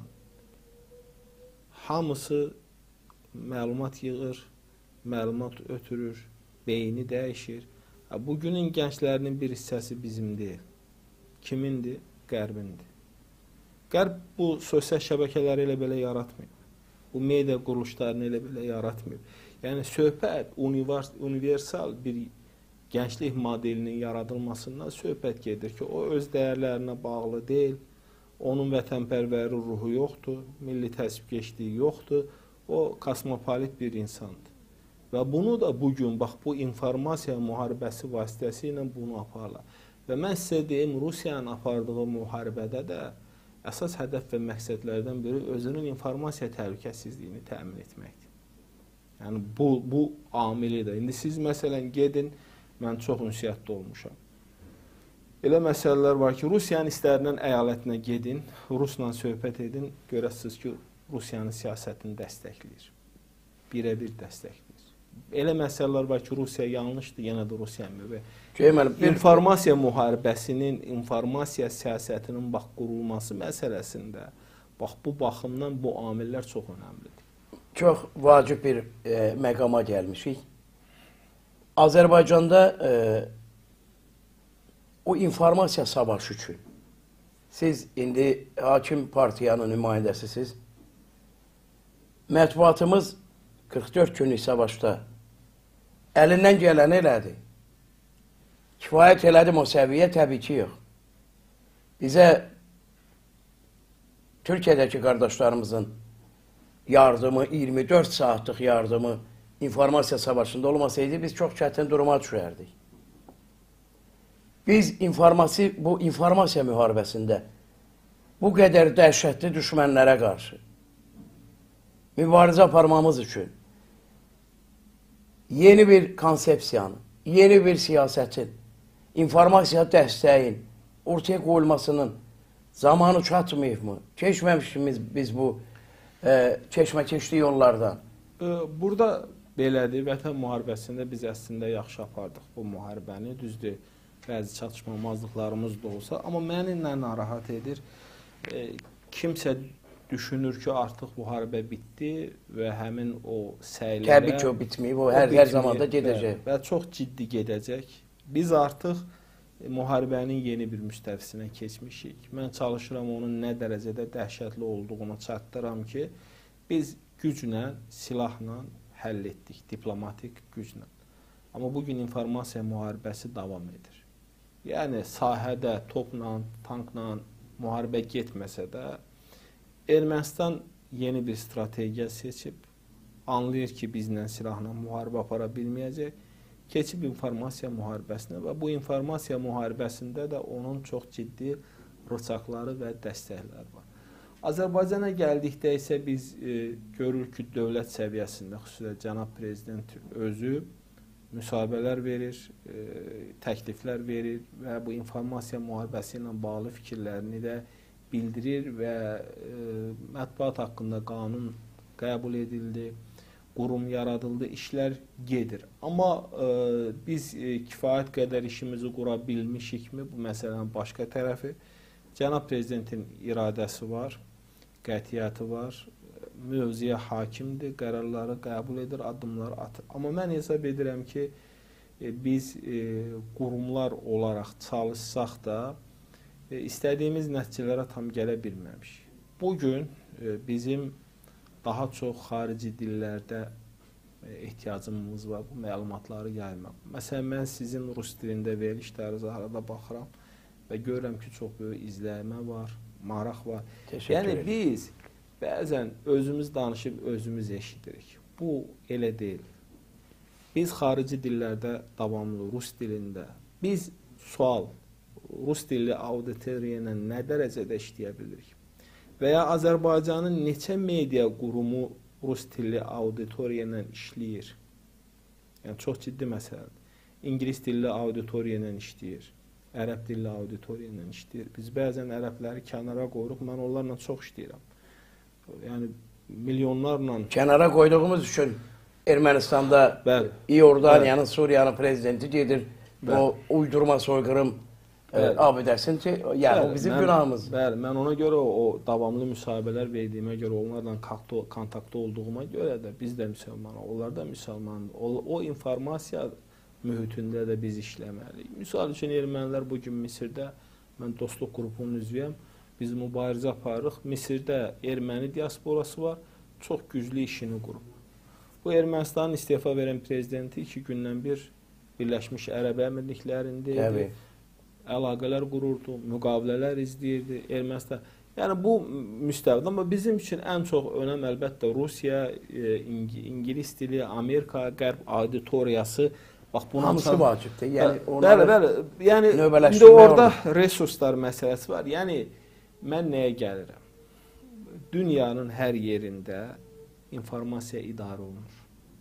Hamısı məlumat yığır, məlumat ötürür, beyni dəyişir. Bugünün gənclərinin bir hissəsi bizim deyil. Kimindir? Qərbindir. Qərb bu sosial şəbəkələri elə belə yaratmıyor. Bu media quruluşlarını elə belə yaratmıyor. Yəni, söhbət universal bir gənclik modelinin yaradılmasından söhbət gedir ki, o öz dəyərlərinə bağlı deyil, onun vətənpərvəri ruhu yoxdur, milli təsbikeşliyi yoxdur, o kosmopolit bir insandır. Və bunu da bugün, bax, bu informasiya müharibəsi vasitəsilə bunu aparırlar. Və mən sizə deyim, Rusiyanın apardığı müharibədə də əsas hədəf və məqsədlərdən biri özünün informasiya təhlükəsizliyini təmin etməkdir. Yəni, bu amilidir. İndi siz, məsələn, gedin, mən çox ünsiyyətli olmuşam. Elə məsələlər var ki, Rusiyanın istənilən əyalətinə gedin, Rusla söhbət edin, görəsiniz ki, Rusiyanın siyasətini dəstəkləyir. Birə-bir dəstəkləyir. Elə məsələlər var ki, Rusiya yanlışdır, yenə də Rusiya informasiya müharibəsinin, informasiya siyasətinin qurulması məsələsində bu baxımdan bu amillər çox önəmlidir. Çox vacib bir məqama gəlmişik. Azərbaycanda o informasiya savaşı üçün siz indi hakim partiyanın nümayəndəsisiniz. Mətbuatımız 44 günlük savaşda əlindən gələni elədi. Kifayət elədim o səviyyə? Təbii ki, yox. Bizə Türkiyədəki qardaşlarımızın yardımı, 24 saatlıq yardımı informasiya savaşında olmasaydı biz çox çətin duruma düşərdik. Biz bu informasiya müharibəsində bu qədər dəhşətli düşmənlərə qarşı mübarizə aparmamız üçün yeni bir konsepsiyanın, yeni bir siyasətin, informasiya dəstəyin ortaya qoyulmasının zamanı çatmayıb mı? Keçməmişimiz biz bu keçmə-keçli yollardan. Burada belədir, Vətən müharibəsində biz əslində yaxşı apardıq bu müharibəni. Düzdür, bəzi çatışmamazlıqlarımız da olsa, amma məni nə narahat edir? Kimsə düşünür ki, artıq müharibə bitdi və həmin o səylərə... Təbii ki, o bitməyib, o hər zamanda gedəcək. Və çox ciddi gedəcək. Biz artıq müharibənin yeni bir müstəvisinə keçmişik. Mən çalışıram onun nə dərəcədə dəhşətli olduğunu çatdıram ki, biz güclə, silahla həll etdik, diplomatik güclə. Amma bugün informasiya müharibəsi davam edir. Yəni, sahədə topla, tankla müharibə getməsə də, Ermənistan yeni bir strategiya seçib, anlayır ki, bizlə silahla müharibə apara bilməyəcək, keçib informasiya müharibəsinə və bu informasiya müharibəsində də onun çox ciddi rıçaqları və dəstəkləri var. Azərbaycana gəldikdə isə biz görürük ki, dövlət səviyyəsində, xüsusilə cənab prezident özü müsahibələr verir, təkliflər verir və bu informasiya müharibəsi ilə bağlı fikirlərini də bildirir və mətbuat haqqında qanun qəbul edildi, qurum yaradıldı, işlər gedir. Amma biz kifayət qədər işimizi qura bilmişikmi? Bu məsələnin başqa tərəfi. Cənab prezidentin iradəsi var, qətiyyəti var, mövzuya hakimdir, qərarları qəbul edir, addımlar atır. Amma mən hesab edirəm ki, biz qurumlar olaraq çalışsaq da istədiyimiz nəticələrə tam gələ bilməmişik. Bugün bizim daha çox xarici dillərdə ehtiyacımız var bu məlumatları yaymaq. Məsələn, mən sizin rus dilində verilişlərinizə arada baxıram və görürəm ki, çox böyük izləyimə var, maraq var. Yəni, biz bəzən özümüz danışıb, özümüz eşidirik. Bu elə deyil. Biz xarici dillərdə davamlı, rus dilində, biz rus dilli auditoriya ilə nə dərəcədə işləyə bilirik? Və ya Azərbaycanın neçə media qurumu rus dilli auditoriya ilə işləyir? Yəni, çox ciddi məsələdir. İngilis dilli auditoriya ilə işləyir, ərəb dilli auditoriya ilə işləyir. Biz bəzən ərəbləri kənara qoyuruq, mən onlarla çox işləyirəm. Yəni, milyonlarla... Kənara qoyduğumuz üçün Ermənistanda İordaniyanın, Suriyanın prezidenti gedir, o uydurma soyqırım abidəsin ki, yəni o bizim günahımızdır. Bəli, mən ona görə o davamlı müsahibələr verdiyimə görə, onlarla kontaktda olduğuma görə də biz də müsəlmanıq, onlar da müsəlmandır. O informasiya mühitində də biz işləməliyik. Misal üçün, ermənilər bugün Misirdə, mən dostluq qrupunun üzvüyəm, biz mübarizə aparırıq. Misirdə erməni diasporası var, çox güclü işini qurub. Bu Ermənistanın istefa verən prezidenti 2 gündən bir Birləşmiş Ərəb Əmirliklərində əlaqələr qururdu, müqavilələr izləyirdi Ermənistan. Yəni, bu müstəvidə, amma bizim üçün ən çox önəm əlbəttə Rusiya, İngilis dili, Amerika, Qərb auditoriyası. Hamısı vacibdir. Yəni, indi orada resurslar məsələsi var. Yəni, mən nəyə gəlirəm? Dünyanın hər yerində informasiya idarə olunur.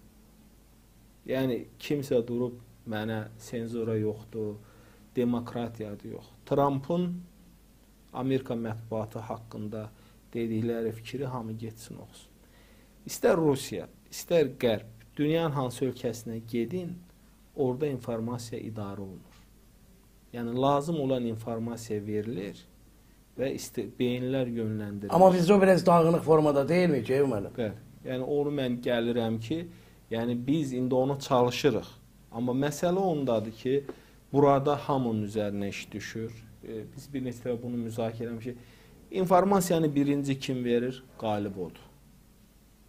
Yəni, kimsə durub mənə senzura yoxdur, demokratiyadır yox. Trump'ın Amerika mətbuatı haqqında dedikləri fikri hamı getsin olsun. İstər Rusiya, istər Qərb, dünyanın hansı ölkəsinə gedin, orada informasiya idarə olunur. Yəni, lazım olan informasiya verilir və beyinlər yönləndirilir. Amma bizdə o biraz dağınıq formada deyil mi Ceyhun müəllim? Bəli. Yəni, onu mən gəlirəm ki, yəni biz indi onu çalışırıq. Amma məsələ ondadır ki, burada hamının üzərinə iş düşür. Biz bir neçə dəfə bunu müzakirə etmişik. İnformasiyanı birinci kim verir? Qalib odur.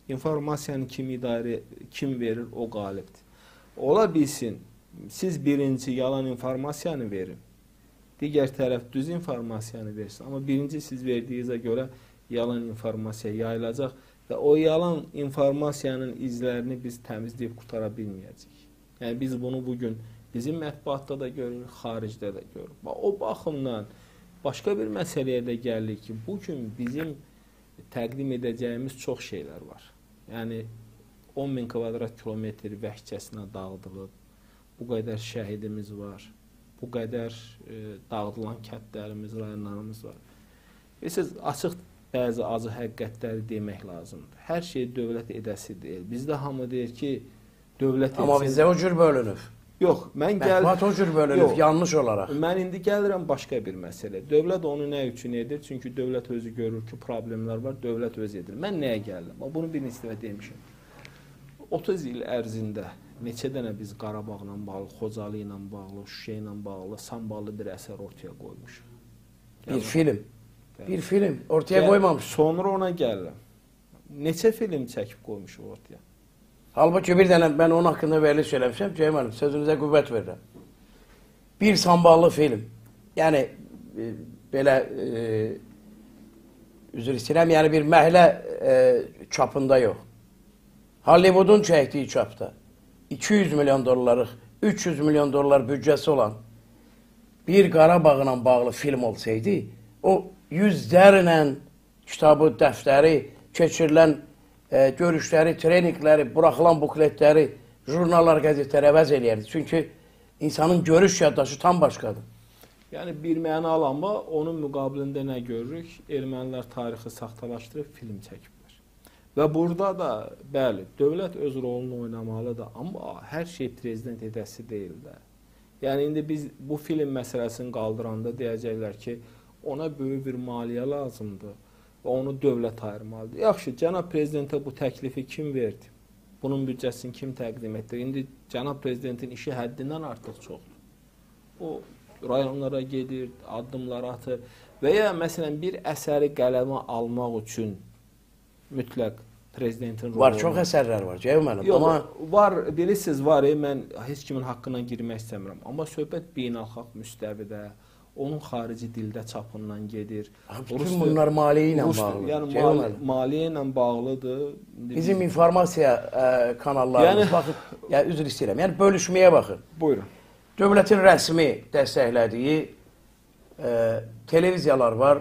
informasiyanı kim verir, o qalibdir. Ola bilsin, siz birinci yalan informasiyanı verin, digər tərəf düz informasiyanı versin. Amma birinci siz verdiyinizə görə yalan informasiya yayılacaq və o yalan informasiyanın izlərini biz təmizləyib qurtara bilməyəcəyik. Yəni biz bunu bugün bizim mətbuatda da görürük, xaricdə də görürük. O baxımdan başqa bir məsələyə də gəlirik ki, bugün bizim təqdim edəcəyimiz çox şeylər var. Yəni 10.000 kvadrat kilometr vəhşicəsinə dağıdılıb, bu qədər şəhidimiz var, bu qədər dağıdılan kəndlərimiz, rayonlarımız var. Siz açıq bəzi acı həqiqətləri demək lazımdır. Hər şey dövlət edəsi deyil. Bizdə hamı deyir ki, dövlət etsin. Amma bizdə o cür bölünüb. Yox, mən mətbuat o cür bölünüb, yanlış olaraq. Mən indi gəlirəm başqa bir məsələ. Dövlət onu nə üçün edir? Çünki dövlət özü görür ki, problemlər var, dövlət özü edir. Mən nəyə gəldim? Bunu bir neçə dəfə demişəm. 30 il ərzində neçə dənə biz Qarabağla bağlı, Xocalı ilə bağlı, Şuşa ilə bağlı, samballı bir əsər ortaya qoymuşuq. Bir film. Bir film ortaya qoymamış. Sonra ona gəlirəm. Neçə film çəkib qoymuşuq ortaya? Halbuki bir dənə mən onun haqqında veriliş eləmişəm. Ceyhun müəllim, sözünüzə qüvvət verirəm. Bir samballı film. Yəni belə üzr istəyirəm, yəni bir məhlə çapında yox. Hollywoodun çəkdiyi çapda 200 milyon dollarlıq, 300 milyon dollar büdcəsi olan bir Qarabağla bağlı film olsaydı, o yüzlərlə kitabı, dəftəri, keçirilən görüşləri, treninqləri, buraxılan bukletləri, jurnallar, qəzetlər əvəz eləyərdi. Çünki insanın görüş yaddaşı tam başqadır. Yəni bir mənalı, amma onun müqabilində nə görürük? Ermənilər tarixi saxtalaşdırıb film çəkiblər. Və burada da, bəli, dövlət öz rolunu oynamalıdır, amma hər şey prezident edəsi deyil də. Yəni indi biz bu film məsələsini qaldıranda deyəcəklər ki, ona böyük bir maliyyə lazımdır və onu dövlət ayırmalıdır. Yaxşı, cənab prezidentə bu təklifi kim verdi? Bunun büdcəsini kim təqdim etdi? İndi cənab prezidentin işi həddindən artıq çoxdur. O rayonlara gedir, addımlar atır və ya məsələn bir əsəri qələmə almaq üçün mütləq prezidentin rolu var, çox əsərlər var, Ceyhun müəllim. Yox, amma var, bilirsiniz, var, mən heç kimin haqqına girmək istəmirəm. Amma söhbət beynəlxalq müstəvidə, onun xarici dildə çapından gedir. Bütün bunlar maliyyə ilə bağlıdır. Yəni maliyyə ilə bağlıdır. Bizim informasiya kanallarımız, baxın, yəni üzr istəyirəm, yəni bölüşməyə baxın. Buyurun. Dövlətin rəsmi dəstəklədiyi televiziyalar var,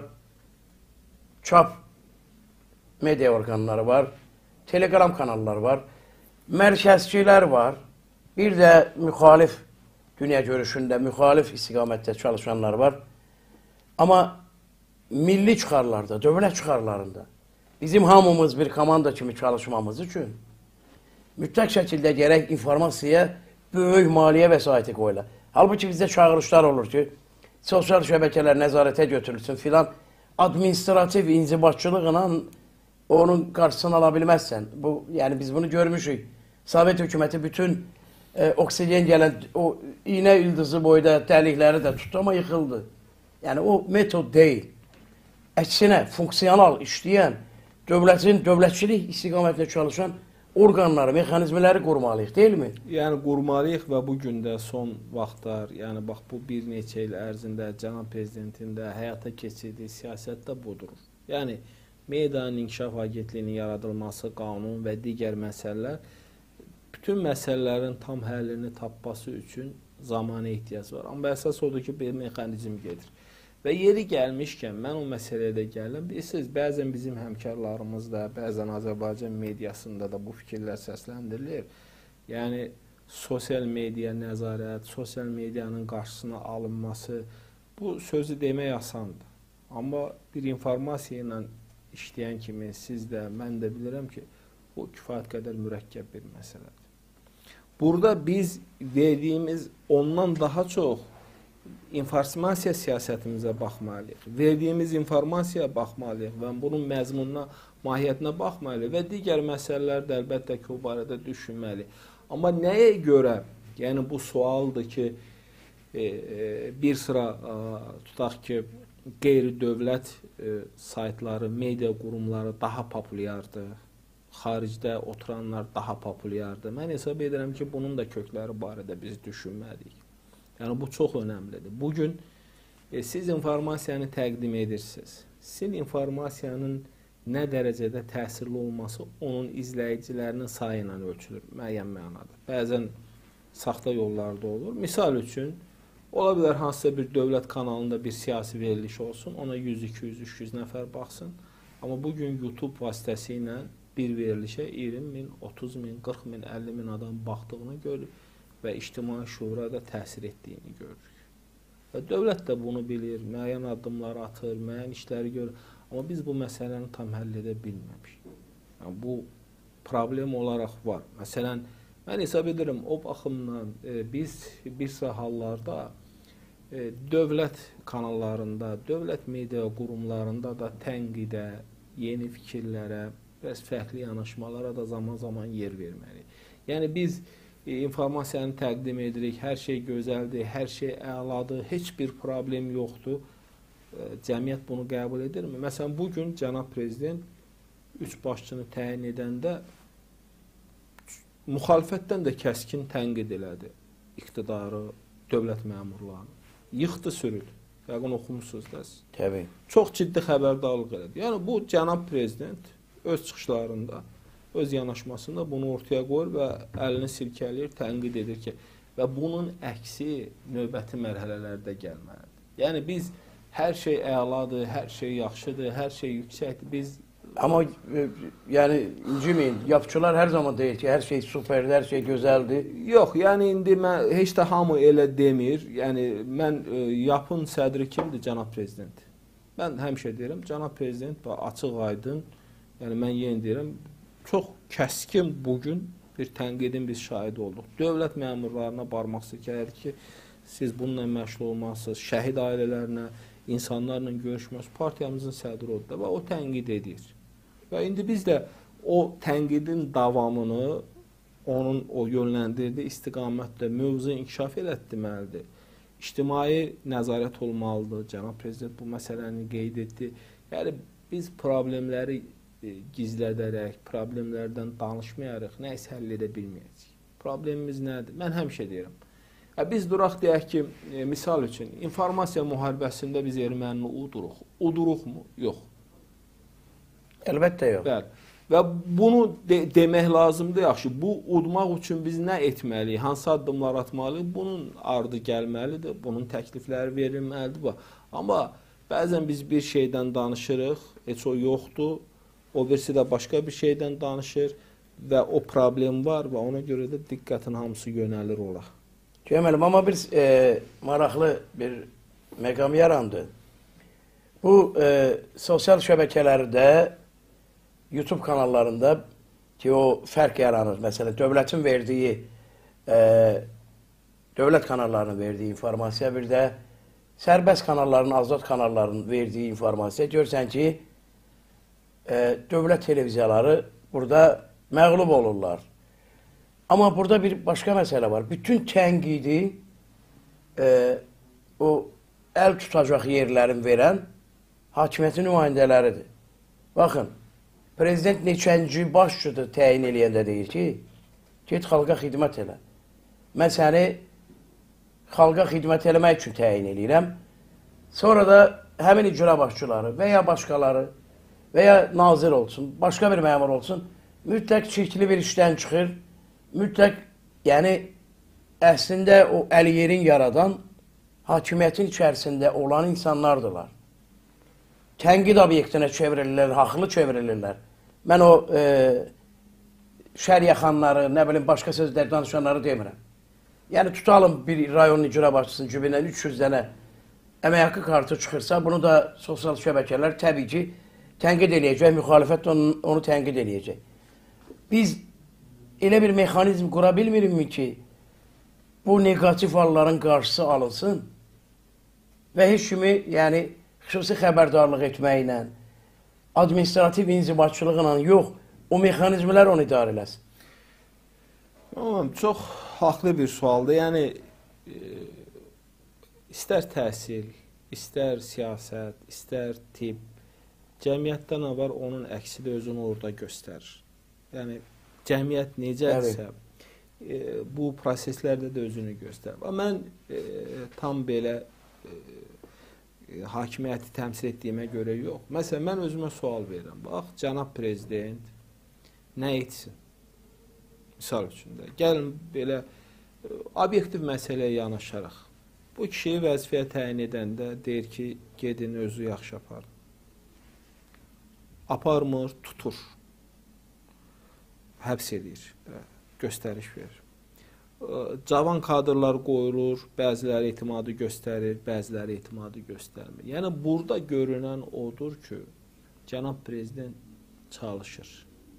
çap media orqanları var, telegram kanalları var, mərkəzçilər var, bir də müxalif dünya görüşündə, müxalif istiqamətdə çalışanlar var. Amma milli çıxarlarda, dövlət çıxarlarında bizim hamımız bir komanda kimi çalışmamız üçün mütləq şəkildə gərək informasiyaya böyük maliyyə vəsaiti qoyula. Halbuki bizdə çağırışlar olur ki, sosial şəbəkələr nəzarətə götürülsün filan, administrativ inzibatçılıqla onun qarşısını ala bilməzsən. Yəni biz bunu görmüşük. Sovet hökuməti bütün oksigen gələn o iğnə yıldızı boyda dəlikləri də tutdu, amma yıxıldı. Yəni o metod deyil. Əksinə, funksional işləyən, dövlətin, dövlətçilik istiqamətlə çalışan orqanları, mexanizmləri qurmalıyıq, deyilmi? Yəni qurmalıyıq və bu gün də son vaxtlar, yəni bax bu bir neçə il ərzində cənab prezidentin də həyata keçirdiyi siyasət də budur. Yəni Meydan İnkişaf Agentliyinin yaradılması, qanun və digər məsələlər bütün məsələlərin tam həllini tapması üçün zamana ehtiyac var. Amma əsas odur ki, bir mexanizm gedir. Və yeri gəlmişkən, mən o məsələyə də gəldim. Bilirsiniz, bəzən bizim həmkarlarımız da, bəzən Azərbaycan mediasında da bu fikirlər səsləndirilir. Yəni, sosial media nəzarət, sosial medianın qarşısına alınması, bu sözü demək asandır. Amma bir informasiya ilə işləyən kimi siz də, mən də bilirəm ki, bu kifayət qədər mürəkkəb bir məsələdir. Burada biz verdiyimiz ondan daha çox informasiya siyasətimizə baxmalıyıq. Verdiyimiz informasiyaya baxmalıyıq və bunun məzmununa, mahiyyətinə baxmalıyıq və digər məsələlər də əlbəttə ki, o barədə düşünməliyik. Amma nəyə görə, yəni bu sualdır ki, bir sıra tutaq ki, qeyri-dövlət saytları, media qurumları daha populyardır xaricdə oturanlar daha populyardır. Mən hesab edirəm ki, bunun da kökləri barədə biz düşünməliyik. Yəni bu çox önəmlidir. Bu gün siz informasiyanı təqdim edirsiniz. Sizin informasiyanın nə dərəcədə təsirli olması onun izləyicilərinin sayı ilə ölçülür müəyyən mənada. Bəzən saxta yollarda olur. Misal üçün, ola bilər hansısa bir dövlət kanalında bir siyasi veriliş olsun, ona 100, 200, 300 nəfər baxsın. Amma bugün YouTube vasitəsilə bir verilişə 20 min, 30 min, 40 min, 50 min adam baxdığını görürük və ictimai şuura da təsir etdiyini görürük. Və dövlət də bunu bilir, müəyyən addımlar atır, müəyyən işləri görür. Amma biz bu məsələni tam həll edə bilməmişik. Yəni, bu problem olaraq var. Məsələn, mən hesab edirəm, o baxımdan biz bir sıra hallarda dövlət kanallarında, dövlət media qurumlarında da tənqidə, yeni fikirlərə, bəs fərqli yanaşmalara da zaman-zaman yer verməliyik. Yəni, biz informasiyanı təqdim edirik, hər şey gözəldir, hər şey əladır, heç bir problem yoxdur. Cəmiyyət bunu qəbul edirmi? Məsələn, bugün cənab prezident 3 başçını təyin edəndə müxalifətdən də kəskin tənqid elədi iqtidarı, dövlət məmurlarını. Yıxdı, sürüdü. Yəqin oxumusunuz da siz. Təbii. Çox ciddi xəbərdarlıq elədi. Yəni, bu cənab prezident öz çıxışlarında, öz yanaşmasında bunu ortaya qoyur və əlini silkələyir, tənqid edir ki, və bunun əksi növbəti mərhələlərdə gəlməlidir. Yəni, biz hər şey əladır, hər şey yaxşıdır, hər şey yüksəkdir. Biz Amma yəni inciməyin, yapıcılar hər zaman deyir ki, hər şey superdir, hər şey gözəldir. Yox, yəni indi mən heç də hamı elə demir. Yəni mən yapın sədri kimdir? Cənab prezident. Mən həmişə deyirəm, cənab prezident açıq-aydın, yəni mən yenə deyirəm, çox kəskin bugün bir tənqidin biz şahidi olduq. Dövlət məmurlarına barmaq silkələdi ki, siz bununla məşğul olmalısınız. Şəhid ailələrinə, insanlarla görüşməz. Partiyamızın sədri odur və o tənqid edir. Və indi biz də o tənqidin davamını onun o yönləndirdiyi istiqamətdə mövzu inkişaf elətdirməlidir. İctimai nəzarət olmalıdır. Cənab prezident bu məsələni qeyd etdi. Yəni biz problemləri gizlədərək, problemlərdən danışmayaraq nə isə həll edə bilməyəcəyik. Problemimiz nədir? Mən həmişə deyirəm. Biz duraq deyək ki, misal üçün, informasiya müharibəsində biz ermənini uduruq. Uduruqmu? Yox. Əlbəttə yox. Bəli. Və bunu demək lazımdır, yaxşı. Bu udmaq üçün biz nə etməliyik? Hansı addımlar atmalıyıq? Bunun ardı gəlməlidir, bunun təklifləri verilməlidir. Amma bəzən biz bir şeydən danışırıq, heç o yoxdur. O birisi də başqa bir şeydən danışır və o problem var və ona görə də diqqətin hamısı yönəlir ora. Cəməlim, amma bir maraqlı bir məqam yarandı. Bu sosial şəbəkələrdə, YouTube kanallarında ki, o fərq yaranır. Məsələn, dövlətin verdiyi, dövlət kanallarının verdiyi informasiya, bir də sərbəst kanalların, azad kanalların verdiyi informasiya. Görsən ki, dövlət televiziyaları burada məğlub olurlar. Amma burada bir başqa məsələ var. Bütün tənqidi o əl tutacaq yerlərin verən hakimiyyətin nümayəndələridir. Baxın, prezident neçənci başçıdır təyin eləyəndə deyir ki, get xalqa xidmət elə. Mən səni xalqa xidmət eləmək üçün təyin eləyirəm. Sonra da həmin icra başçıları və ya başqaları və ya nazir olsun, başqa bir məmur olsun, mütləq çirkli bir işdən çıxır, mütləq, yəni əslində o əli yerin yaradan hakimiyyətin içərisində olan insanlardırlar. Tənqid obyektinə çevrilirlər, haqlı çevrilirlər. Mən o şər yaxanları, nə bilim, başqa sözlər danışanları demirəm. Yəni, tutalım bir rayon icra başçısının cibindən 300 dənə əmək haqqı kartı çıxırsa, bunu da sosial şəbəkələr təbii ki, tənqid eləyəcək, müxalifət onu tənqid eləyəcək. Biz elə bir mexanizm qura bilmirikmi ki, bu negativ halların qarşısı alınsın və heç kimi, yəni, xüsusi xəbərdarlıq etməklə, administrativ inzibatçılıqla yox, o mexanizmlər onu idarə eləsin. Çox haqlı bir sualdır. Yəni, istər təhsil, istər siyasət, istər tibb, cəmiyyətdə nə var, onun əksi də özünü orada göstərir. Yəni cəmiyyət necədirsə, bu proseslərdə də özünü göstərir. Amma mən tam belə hakimiyyəti təmsil etdiyimə görə yox. Məsələn, mən özümə sual verirəm. Bax, cənab prezident nə etsin? Misal üçün də. Gəlin belə obyektiv məsələyə yanaşaraq. Bu kişiyi vəzifəyə təyin edəndə deyir ki, gedin özü yaxşı aparın. Aparmır, tutur. Həbs edir, göstəriş verir. Cavan kadrlar qoyulur, bəziləri etimadı göstərir, bəziləri etimadı göstərmir. Yəni, burada görünən odur ki, cənab prezident çalışır.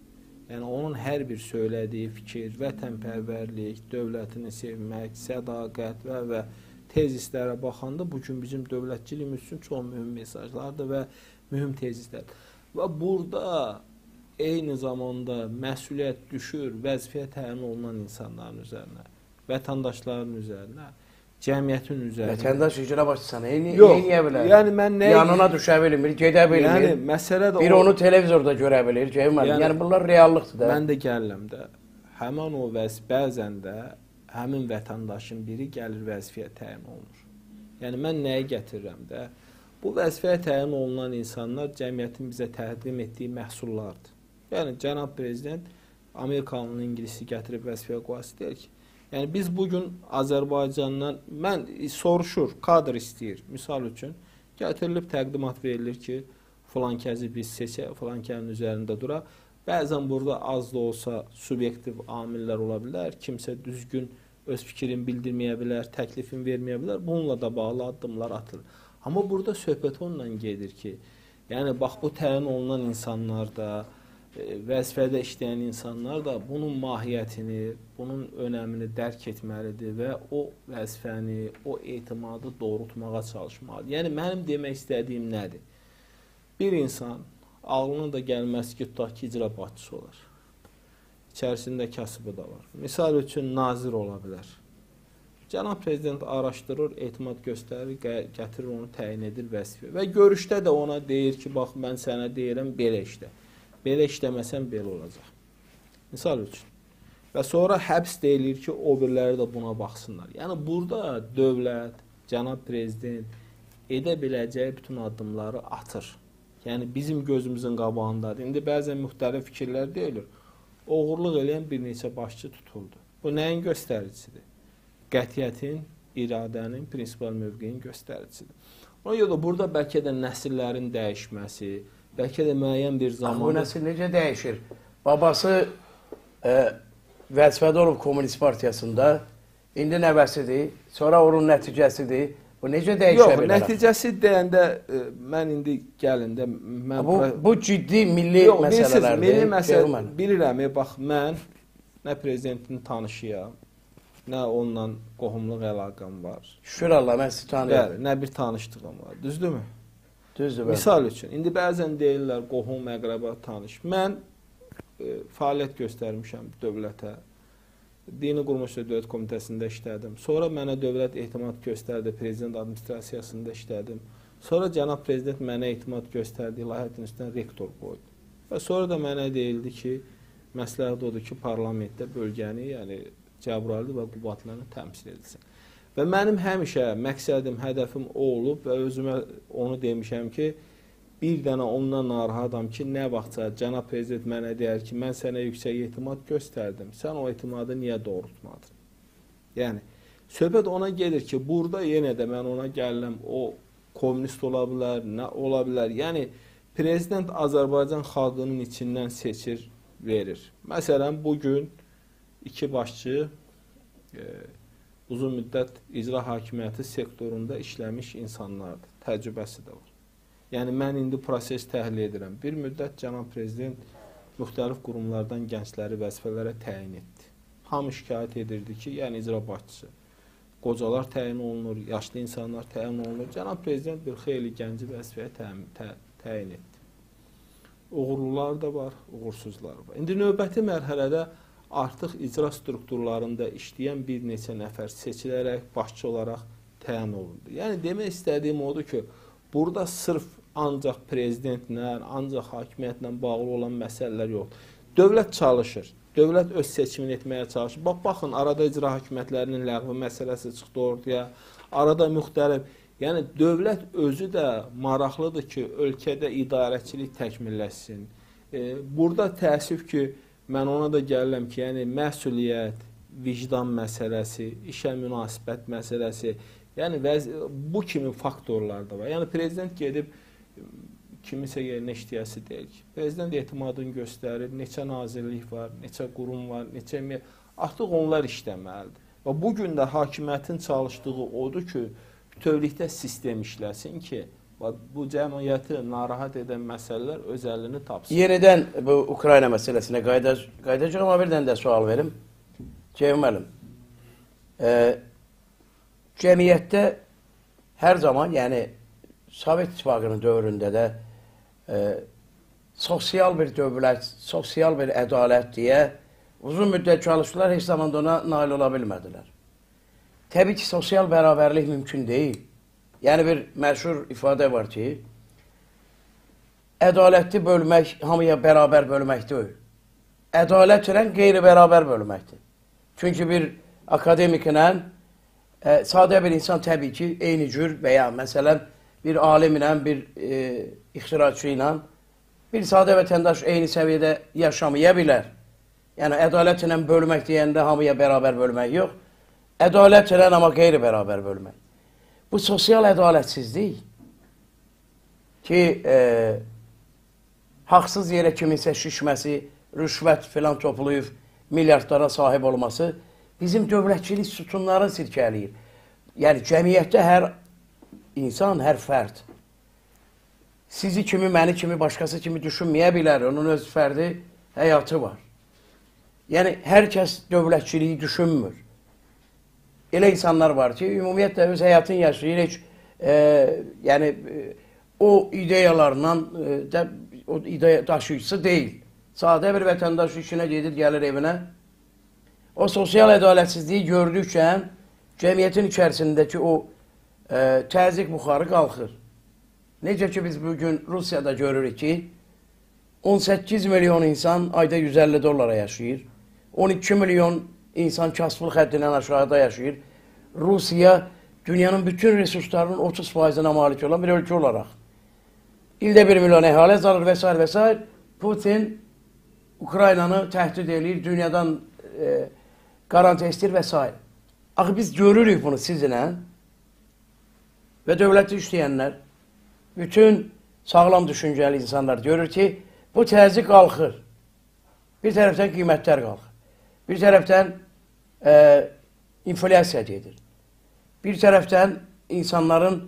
Yəni, onun hər bir söylədiyi fikir, vətənpərvərlik, dövlətini sevmək, sədaqət və tezislərə baxanda bugün bizim dövlətçiliyimiz üçün çox mühüm mesajlardır və mühüm tezislərdir. Və burada eyni zamanda məsuliyyət düşür vəzifəyə təyin olunan insanların üzərinə, vətəndaşların üzərinə, cəmiyyətin üzərinə. Vətəndaş icra başçısına neyniyə bilər? Yəni mən yanına düşə bilmir, gedə bilmir. Yəni məsələ də bir onu televizorda görə bilir, yəni bunlar reallıqdır da. Mən də gəlirəm də. Həmin o bəzən də həmin vətəndaşın biri gəlir vəzifəyə təyin olunur. Yəni mən nəyi gətirirəm də? Bu vəzifəyə təyin olunan insanlar cəmiyyətin bizə təqdim etdiyi məhsullardır. Yəni, cənab prezident Amerikanın İngilisi gətirib vəzifəyə qoyası deyir ki, yəni biz bugün Azərbaycandan, mən soruşur, kadr istəyir, misal üçün, gətirilib təqdimat verilir ki, filan kəzi biz seçək, filan kənin üzərində duraq. Bəzən burada az da olsa subyektiv amillər ola bilər, kimsə düzgün öz fikrini bildirməyə bilər, təklifini verməyə bilər, bununla da bağlı addımlar atılır. Amma burada söhbət ondan gedir ki, yəni bax bu təyin olunan insanlar da, vəzifədə işləyən insanlar da bunun mahiyyətini, bunun önəmini dərk etməlidir və o vəzifəni, o etimadı doğrultmağa çalışmalıdır. Yəni, mənim demək istədiyim nədir? Bir insan ağlına da gəlməz ki, tutaq ki, icra başçısı olar. İçərisində kasıbı da var. Misal üçün, nazir ola bilər. Cənab prezident araşdırır, etimad göstərir, gətirir, onu təyin edir vəzifə. Və görüşdə də ona deyir ki, bax, mən sənə deyirəm, belə işlə. Belə işləməsən belə olacaq. Misal üçün. Və sonra həbs deyilir ki, o biriləri də buna baxsınlar. Yəni, burada dövlət, cənab prezident edə biləcəyi bütün addımları atır. Yəni, bizim gözümüzün qabağındadır. İndi bəzən müxtəlif fikirlər deyilir. Oğurluq eləyən bir neçə başçı tutuldu. Bu nəyin göstəricisidir? Qətiyyətin, iradənin, prinsipal mövqeyin göstəricisidir. Ona görə də burada bəlkə də nəsillərin dəyişməsi, bəlkə də müəyyən bir zaman... Bu nəsil necə dəyişir? Babası vəzifədə olub Komünist Partiyasında, indi nəvəsidir, sonra onun nəticəsidir. Bu necə dəyişə bilər? Yox, nəticəsi deyəndə, mən indi gəlində... Bu ciddi milli məsələlərdir. Milli məsələ, bilirəm, bax, mən nə prezidentin tanışıyam, nə onunla qohumluq əlaqəm var. Şükür Allah, mən sizi tanıyam. Bəli, nə bir tanışdığım var, düzdürmü? Düzdür. Misal üçün, indi bəzən deyirlər qohum, əqrəba, tanış. Mən fəaliyyət göstərmişəm dövlətə. Dini Quruluş və Dövlət Komitəsində işlədim. Sonra mənə dövlət etimad göstərdi, prezident administrasiyasında işlədim. Sonra cənab prezident mənə etimad göstərdi, İlahiyyat İnstitutundan rektor qoydu. Və sonra da mənə deyildi ki, məsləhət odur ki, parlamentdə bölgəni, yəni Cəbrayıldı və Qubadlılarını təmsil edilsin. Və mənim həmişə məqsədim, hədəfim o olub və özümə onu demişəm ki, bir dənə ondan narahatam ki, nə vaxtsa cənab prezident mənə deyər ki, mən sənə yüksək etimad göstərdim, sən o etimadı niyə doğrultmadın? Yəni, söhbət ona gedir ki, burada yenə də mən ona gəlirəm, o komünist ola bilər, nə ola bilər. Yəni, prezident Azərbaycan xalqının içindən seçir, verir. Məsələn, bugün iki başçı uzun müddət icra hakimiyyəti sektorunda işləmiş insanlardır. Təcrübəsi də var. Yəni, mən indi proses təhlil edirəm. Bir müddət cənab prezident müxtəlif qurumlardan gəncləri vəzifələrə təyin etdi. Hamı şikayət edirdi ki, yəni icra başçısı. Qocalar təyin olunur, yaşlı insanlar təyin olunur. Cənab prezident bir xeyli gənci vəzifəyə təyin etdi. Uğurlular da var, uğursuzlar var. İndi növbəti mərhələdə artıq icra strukturlarında işləyən bir neçə nəfər seçilərək, başçı olaraq təyin olundu. Yəni, demək istədiyim odur ki, burada sırf ancaq prezidentlə, ancaq hakimiyyətlə bağlı olan məsələlər yox. dövlət çalışır. Dövlət öz seçimini etməyə çalışır. Baxın, arada icra hakimiyyətlərinin ləğvi məsələsi çıxdı ortaya. Arada müxtəlif. Yəni, dövlət özü də maraqlıdır ki, ölkədə idarəçilik təkmilləşsin. Burada təəssüf ki, mən ona da gəlirəm ki, yəni məsuliyyət, vicdan məsələsi, işə münasibət məsələsi, yəni bu kimi faktorlar da var. Yəni, prezident gedib kimisə yerinə işləyəsi deyil ki. Prezident etimadını göstərir, neçə nazirlik var, neçə qurum var, artıq onlar işləməlidir. Və bugün də hakimiyyətin çalışdığı odur ki, bütövlükdə sistem işləsin ki, bu cəmiyyəti narahat edən məsələlər öz əlini tapsın. Yenidən bu Ukrayna məsələsinə qayıdacaq, amma bir dənə də sual verim. Ceyhun müəllim, cəmiyyətdə hər zaman, yəni Sovet İttifaqının dövründə də sosial bir dövlət, sosial bir ədalət deyə uzun müddət çalışdılar, heç zaman da ona nail ola bilmədilər. Təbii ki, sosial bərabərlik mümkün deyil. Yəni bir məşhur ifadə var ki, ədalətli bölmək hamıya bərabər bölmək deyil. Ədalət ilə qeyri-bərabər bölməkdir. Çünki bir akademiklə sadə bir insan təbii ki, eyni cür və ya məsələn bir alimlə, bir ixtiraçı ilə bir sadə vətəndaş eyni səviyyədə yaşamaya bilər. Yəni, ədalət ilə bölmək deyəndə hamıya bərabər bölmək yox, ədalət ilə amma qeyri-bərabər bölmək. Bu sosial ədalətsizlik ki, haqsız yerə kiminsə şişməsi, rüşvət filan toplayıb milyardlara sahib olması bizim dövlətçilik sütunlarını sirkələyir. Yəni, cəmiyyətdə hər insan, hər fərd sizi kimi, məni kimi, başqası kimi düşünməyə bilər. Onun öz fərdi həyatı var. Yəni, hər kəs dövlətçiliyi düşünmür. Elə insanlar var ki, ümumiyyətlə öz həyatını yaşayır, heç yəni, o ideyalarla o ideya daşıyıcısı deyil. Sadə bir vətəndaş işinə gedir, gəlir evinə. O sosial ədalətsizliyi gördükcə cəmiyyətin içərisindəki o təzyiq buxarı qalxır. Necə ki, biz bugün Rusiyada görürük ki, 18 milyon insan ayda 150 dollara yaşayır. 12 milyon insan kasıblıq həddindən aşağıda yaşayır. Rusiya dünyanın bütün resurslarının 30%-ına malik olan bir ölkə olaraq. İldə 1 milyon əhali azalır və s. və s. Putin Ukraynanı təhdid edir, dünyadan qarantı istəyir və s. Axı biz görürük bunu sizinlə və dövlətdə işləyənlər, bütün sağlam düşüncəli insanlar görür ki, bu təzyiq qalxır. Bir tərəfdən qiymətlər qalxır. Bir tərəfdən inflyasiya gedir. Bir tərəfdən insanların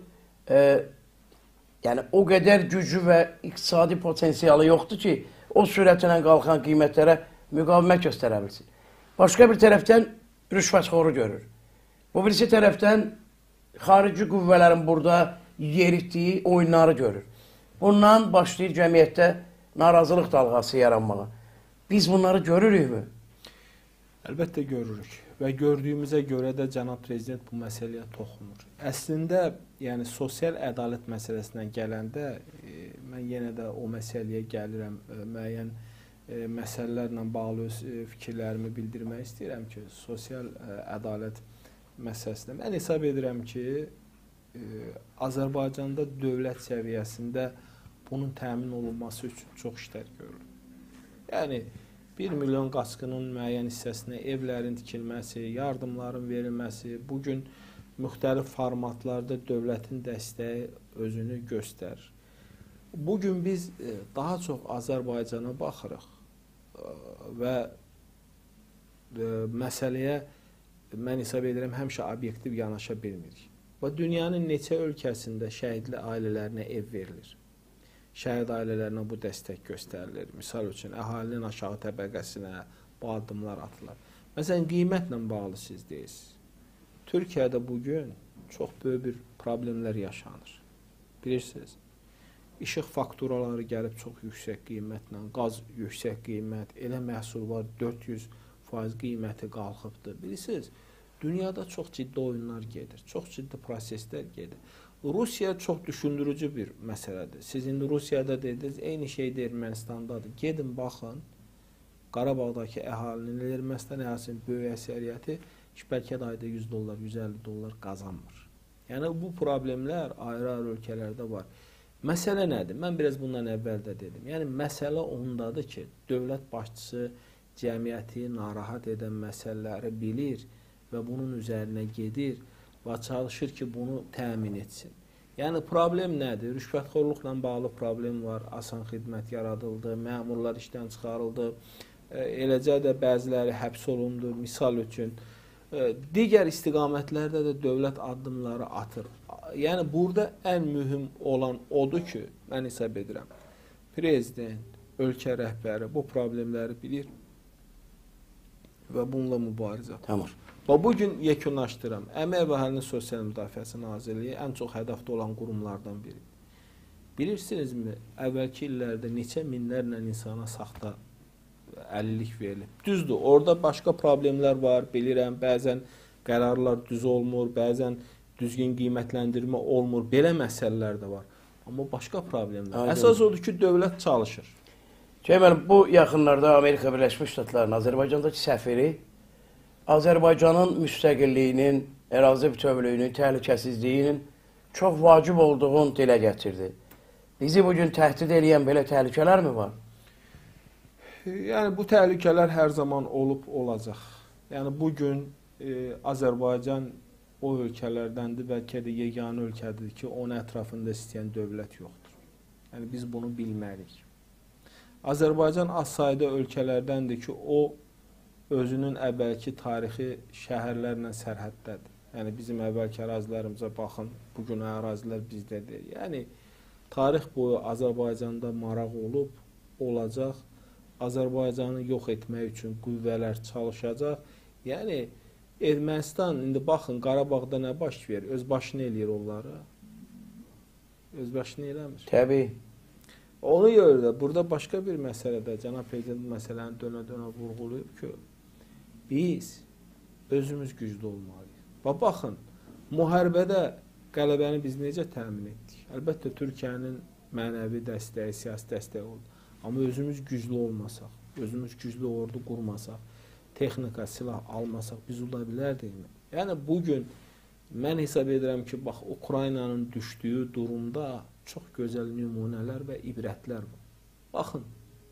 yəni o qədər gücü və iqtisadi potensialı yoxdur ki, o sürətlə qalxan qiymətlərə müqavimət göstərə bilsin. Başqa bir tərəfdən rüşvətxoru görür. Bu birisi tərəfdən xarici qüvvələrin burada yeritdiyi oyunları görür. Bundan başlayır cəmiyyətdə narazılıq dalğası yaranmağa. Biz bunları görürükmü? Əlbəttə görürük və gördüyümüzə görə də cənab prezident bu məsələyə toxunur. Əslində, yəni sosial ədalət məsələsinə gələndə mən yenə də o məsələyə gəlirəm, müəyyən məsələlərlə bağlı öz fikirlərimi bildirmək istəyirəm ki, sosial ədalət məsələsində mən hesab edirəm ki, Azərbaycanda dövlət səviyyəsində bunun təmin olunması üçün çox işlər görülür. Yəni, 1 milyon qaçqının müəyyən hissəsinə evlərin tikilməsi, yardımların verilməsi, bugün müxtəlif formatlarda dövlətin dəstəyi özünü göstərir. Bugün biz daha çox Azərbaycana baxırıq və məsələyə mən hesab edirəm həmişə obyektiv yanaşa bilmirik. Və dünyanın neçə ölkəsində şəhidli ailələrinə ev verilir. Şəhid ailələrinə bu dəstək göstərilir. Misal üçün, əhalinin aşağı təbəqəsinə bu addımlar atılır. Məsələn, qiymətlə bağlı siz deyirsiniz. Türkiyədə bugün çox böyük bir problemlər yaşanır. Bilirsiniz, işıq fakturaları gəlib çox yüksək qiymətlə, qaz yüksək qiymət, elə məhsul var 400% qiyməti qalxıbdır. Bilirsiniz, dünyada çox ciddi oyunlar gedir, çox ciddi proseslər gedir. Rusiya çox düşündürücü bir məsələdir. Siz indi Rusiyada dediniz, eyni şey də Ermənistandadır. Gedin, baxın, Qarabağdakı əhalinin, Ermənistan əhalinin böyük əksəriyyəti heç bəlkə də ayda $100, $150 qazanmır. Yəni bu problemlər ayrı-ayrı ölkələrdə var. Məsələ nədir? Mən biraz bundan əvvəl də dedim. Yəni məsələ ondadır ki, dövlət başçısı cəmiyyəti narahat edən məsələləri bilir və bunun üzərinə gedir və çalışır ki, bunu təmin etsin. Yəni problem nədir? Rüşvətxorluqla bağlı problem var. Asan xidmət yaradıldı, məmurlar işdən çıxarıldı. Eləcə də bəziləri həbs olundu, misal üçün. Digər istiqamətlərdə də dövlət addımları atır. Yəni burada ən mühüm olan odur ki, mən hesab edirəm, prezident, ölkə rəhbəri bu problemləri bilir və bununla mübarizə aparır. Tamam. Və bugün yekunlaşdıram. Əmək və Əhalinin Sosial Müdafiəsi Nazirliyi ən çox hədəfdə olan qurumlardan biri. Bilirsinizmi, əvvəlki illərdə neçə minlərlə insana saxta əlillik verilib. Düzdür, orada başqa problemlər var, bilirəm, bəzən qərarlar düz olmur, bəzən düzgün qiymətləndirmə olmur, belə məsələlər də var. Amma başqa problemlər. Aydın. Əsas odur ki, dövlət çalışır. Cəməl, bu yaxınlarda Amerika Birləşmiş Ştatlarının Azərbaycandakı səfiri Azərbaycanın müstəqilliyinin, ərazi bütövlüyünün, təhlükəsizliyinin çox vacib olduğunu dilə gətirdi. Bizi bugün təhdid edən belə təhlükələr mi var? Yəni bu təhlükələr hər zaman olub olacaq. Yəni bugün Azərbaycan o ölkələrdəndir, bəlkə də yeganə ölkədir ki, onun ətrafında istəyən dövlət yoxdur. Yəni biz bunu bilməliyik. Azərbaycan az sayda ölkələrdəndir ki, o özünün əvvəlki tarixi şəhərlərlə sərhəddədir. Yəni bizim əvvəlki ərazilərimizə baxın, bugün ərazilər bizdə deyil. Yəni tarix boyu Azərbaycanda maraq olub, olacaq. Azərbaycanı yox etmək üçün qüvvələr çalışacaq. Yəni Ermənistan, indi baxın, Qarabağda nə baş verir? Öz başına eləyir onları. Öz başına eləmir. Təbii. Ona görə də burada başqa bir məsələdə cənab prezident məsələni dönə-dönə vurğulayıb ki, biz özümüz güclü olmalıyıq. Baxın, müharibədə qələbəni biz necə təmin etdik? Əlbəttə, Türkiyənin mənəvi dəstəyi, siyasi dəstəyi oldu. Amma özümüz güclü olmasaq, özümüz güclü ordu qurmasaq, texnika, silah almasaq biz ola bilərdikmi? Yəni bugün mən hesab edirəm ki, bax, Ukraynanın düşdüyü durumda çox gözəl nümunələr və ibrətlər var. Baxın,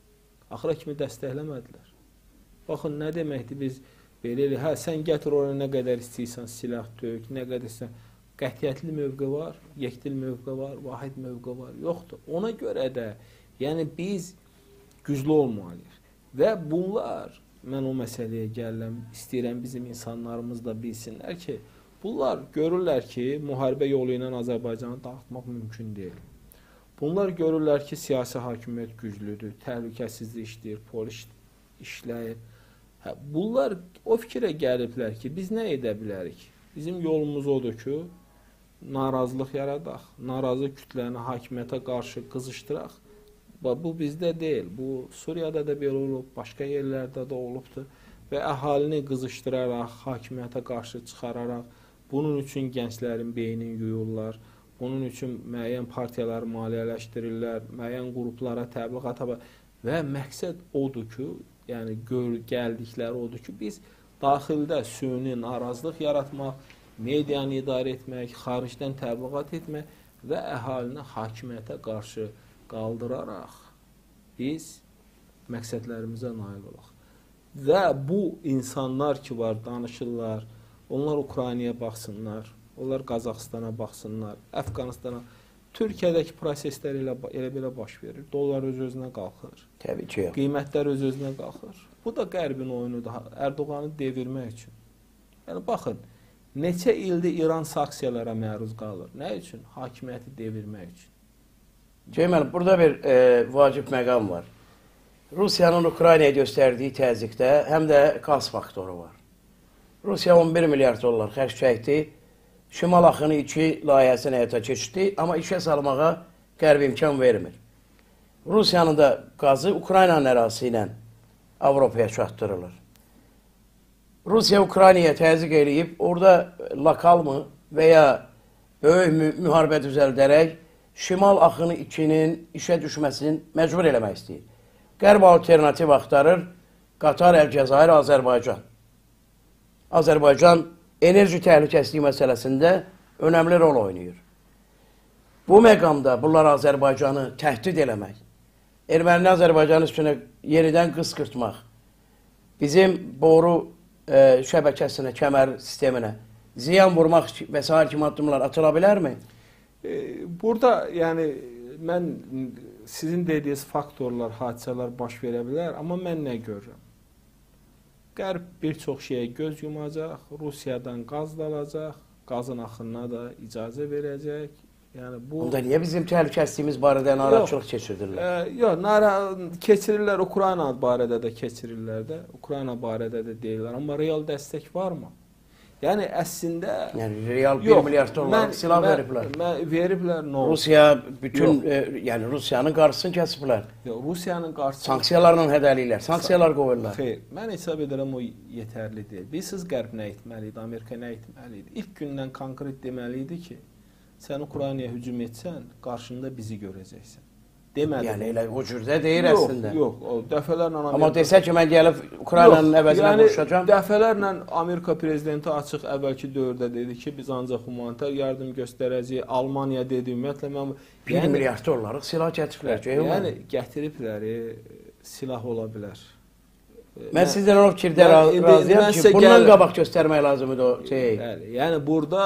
axıra kimi dəstəkləmədilər. Baxın, nə deməkdir biz belə, hə, sən gətir oraya nə qədər istəyirsən silah tök, nə qədər istəyirsən. Qətiyyətli mövqe var, yekdil mövqe var, vahid mövqe var, yoxdur. Ona görə də yəni biz güclü olmalıyıq. Və bunlar, mən o məsələyə gəlirəm, istəyirəm bizim insanlarımız da bilsinlər ki, bunlar görürlər ki, müharibə yolu ilə Azərbaycanı dağıtmaq mümkün deyil. Bunlar görürlər ki, siyasi hakimiyyət güclüdür, təhlükəsizlik işləyir, polis işləyir. Bunlar o fikrə gəliblər ki, biz nə edə bilərik? Bizim yolumuz odur ki, narazılıq yaradaq, narazı kütləni hakimiyyətə qarşı qızışdıraq. Bu bizdə deyil, bu Suriyada da belə olub, başqa yerlərdə də olubdur və əhalini qızışdıraraq, hakimiyyətə qarşı çıxararaq, bunun üçün gənclərin beynini yuyurlar, bunun üçün müəyyən partiyaları maliyyələşdirirlər, müəyyən qruplara təbliğat və məqsəd odur ki, yəni gəldikləri odur ki, biz daxildə süni narazılıq yaratmaq, medianı idarə etmək, xaricdən təbliğat etmək və əhalini hakimiyyətə qarşı qaldıraraq biz məqsədlərimizə nail olaq. Və bu insanlar ki var, danışırlar, onlar Ukraynaya baxsınlar, onlar Qazaxstana baxsınlar, Əfqanistana, Türkiyədəki proseslər elə belə baş verir. Dollar öz-özünə qalxır. Təbii ki. Qiymətlər öz-özünə qalxır. Bu da Qərbin oyunudur, Ərdoğanı devirmək üçün. Yəni baxın, neçə ildir İran sanksiyalara məruz qalır. Nə üçün? Hakimiyyəti devirmək üçün. Ceyməl, burada bir vacib məqam var. Rusiyanın Ukraynaya göstərdiyi təzyiqdə həm də qaz faktoru var. Rusiya 11 milyard dollar xərc çəkdi, Şimal Axını 2 layihəsini həyata keçdi, amma işə salmağa Qərb imkan vermir. Rusiyanın da qazı Ukraynanın ərazisi ilə Avropaya çatdırılır. Rusiya Ukraynaya təzyiq eləyib, orada lokal mı və ya böyük müharibə düzəldərək Şimal Axını 2-nin işə düşməsini məcbur eləmək istəyir. Qərb alternativ axtarır, Qatar, Əlcəzair, Azərbaycan. Azərbaycan enerji təhlükəsizliyi məsələsində önəmli rol oynayır. Bu məqamda bunlar Azərbaycanı təhdid eləmək, erməni Azərbaycan üstünə yenidən qısqırtmaq, bizim boru şəbəkəsinə, kəmər sisteminə ziyan vurmaq və s. kimi addımlar atıla bilərmi? Burada yəni mən sizin dediyiniz faktorlar, hadisələr baş verə bilər, amma mən nə görürəm? Qərb bir çox şeyə göz yumacaq, Rusiyadan qaz da alacaq, qazın axınına da icazə verəcək. Yəni bu Onda niyə bizim təhlükəsizliyimiz barədə narahatçılıq keçirdirlər? Yox, keçirirlər, Ukrayna barədə də keçirirlər də, Ukrayna barədə də deyirlər, amma real dəstək varmı? Yəni əslində real 1 milyard dollar silah veriblər. Veriblər, nə oldu? Rusiya bütün yəni Rusiyanın qarşısını kəsiblər. Yox, Rusiyanın qarşısını Sanksiyalarla hədələyirlər, sanksiyalar qoyurlar. Xeyr, mən hesab edirəm o yetərli deyil. Siz Qərb nə etməli idi, Amerika nə etməli idi? İlk gündən konkret deməli idi ki, sən Ukraynaya hücum etsən, qarşında bizi görəcəksən. Demədi. Yəni elə o cürdə deyir əslində. Yox, o dəfələrlə Amerika... Amma desə ki, mən gəlib Ukraynanın əvəzinə vuruşacağam. Dəfələrlə Amerika prezidenti açıq əvvəlki dövrdə dedi ki, biz ancaq humanitar yardım göstərəcəyik. Almaniya dedi, ümumiyyətlə mən... 1 milyard dollarlıq silah gətiriblər ki, yəni gətiriblər, silah ola bilər. Mən sizdən o fikirdə razıyam ki, bundan qabaq göstərmək lazımdır o şey. Yəni burada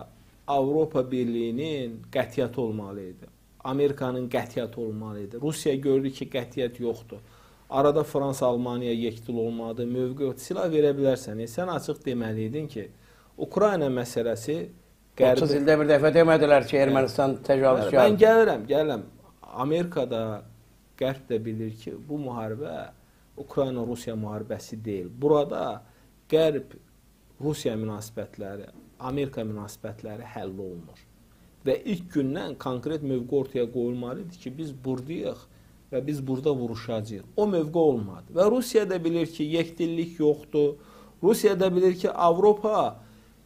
Avropa Birliyinin qətiyyəti olmalı idi. Amerikanın qətiyyəti olmalı idi. Rusiya gördü ki, qətiyyət yoxdur. Arada Fransa, Almaniya yekdil olmadı, mövqe silah verə bilərsən. Sən açıq deməliydin ki, Ukrayna məsələsi... 30 ildə bir dəfə demədilər ki, Ermənistan təcavüzkar. Mən gəlirəm. Amerikada Qərb də bilir ki, bu müharibə Ukrayna-Rusiya müharibəsi deyil. Burada Qərb-Rusiya münasibətləri, Amerika münasibətləri həll olunur. Və ilk gündən konkret mövqe ortaya qoyulmalıdır ki, biz buradayıq və biz burada vuruşacağıq. O mövqe olmadı. Və Rusiya da bilir ki, yekdillik yoxdur. Rusiya da bilir ki, Avropa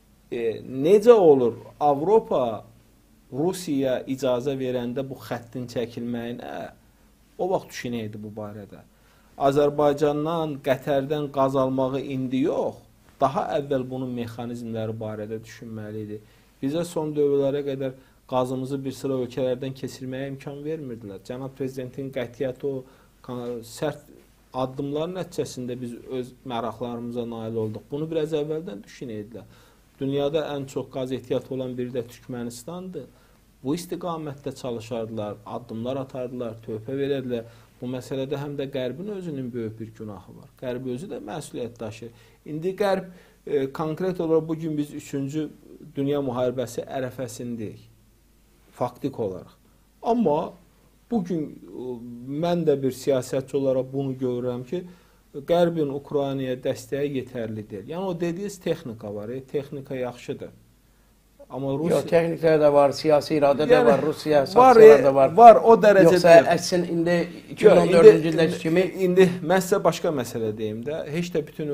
necə olur? Avropa Rusiyaya icazə verəndə bu xəttin çəkilməyinə o vaxt düşünəydi bu barədə. Azərbaycandan, Qətərdən qaz almağı indi yox, daha əvvəl bunun mexanizmləri barədə düşünməli idi. Bizə son dövrlərə qədər qazımızı bir sıra ölkələrdən keçirməyə imkan vermirdilər. Cənab Prezidentin qətiyyəti, o sərt addımlar nəticəsində biz öz maraqlarımıza nail olduq. Bunu biraz əvvəldən düşünəydilər. Dünyada ən çox qaz ehtiyatı olan biri də Türkmenistandır. Bu istiqamətdə çalışardılar, addımlar atardılar, töhfə verədilər. Bu məsələdə həm də Qərbin özünün böyük bir günahı var. Qərb özü də məsuliyyət daşıyır. İndi Qərb konkret olaraq bugün biz 3-cü dünya müharibəsi ərəfəsindəyik, faktik olaraq. Amma bugün mən də bir siyasətçi olaraq bunu görürəm ki, Qərbin Ukraynaya dəstəyi yetərli deyil. Yəni o dediyiniz texnika var, texnika yaxşıdır. Amma Rusiya... Yox, texnika da var, siyasi iradə də var, Rusiya sanksiyalar da var. Var, o dərəcədə... Yoxsa əksin indi 2014-cü ildəki kimi... İndi mən sizə başqa məsələ deyim də, heç də bütün...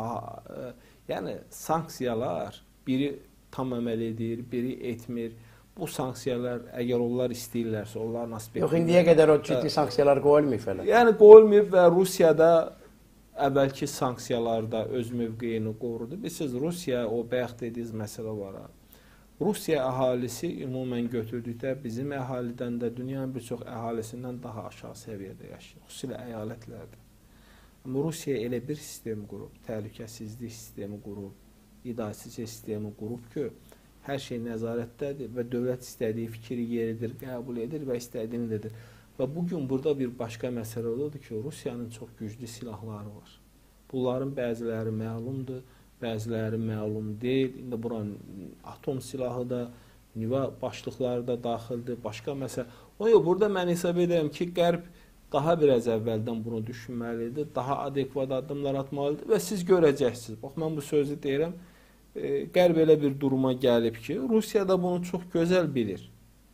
Yəni sanksiyalar biri tam əməl edir, biri etmir. Bu sanksiyalar, əgər onlar istəyirlərsə, onların aspektində... Yox, indiyə qədər o ciddi sanksiyalar qoyulmayıb elə. Yəni qoyulmayıb və Rusiyada əvvəlki sanksiyalarda öz mövqeyini qorudu. Bilirsiniz, Rusiya, o bayaq dediyiniz məsələ var. Rusiya əhalisi ümumən götürdükdə bizim əhalidən də dünyanın bir çox əhalisindən daha aşağı səviyyədə yaşayır, xüsusilə əyalətlərdə. Amma Rusiya elə bir sistem qurub, təhlükəsizlik sistemi qurub, idarəçilik sistemi qurub ki, hər şey nəzarətdədir və dövlət istədiyi fikri yeridir, qəbul edir və istədiyini edir. Və bugün burada bir başqa məsələ odur ki, Rusiyanın çox güclü silahları var. Bunların bəziləri məlumdur, bəziləri məlum deyil. İndi buranın atom silahı da, nüvə başlıqları da daxildir, başqa məsələ. Burada mən hesab edirəm ki, Qərb daha biraz əvvəldən bunu düşünməlidir, daha adekvat addımlar atmalıdır və siz görəcəksiniz. Bax, mən bu sözü deyirəm, Qərb elə bir duruma gəlib ki, Rusiya da bunu çox gözəl bilir.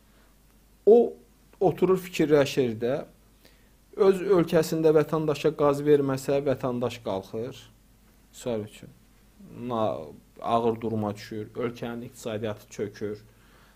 O, oturur fikirləşir də, öz ölkəsində vətəndaşa qaz verməsə, vətəndaş qalxır, misal üçün, ağır duruma düşür, ölkənin iqtisadiyyatı çökür,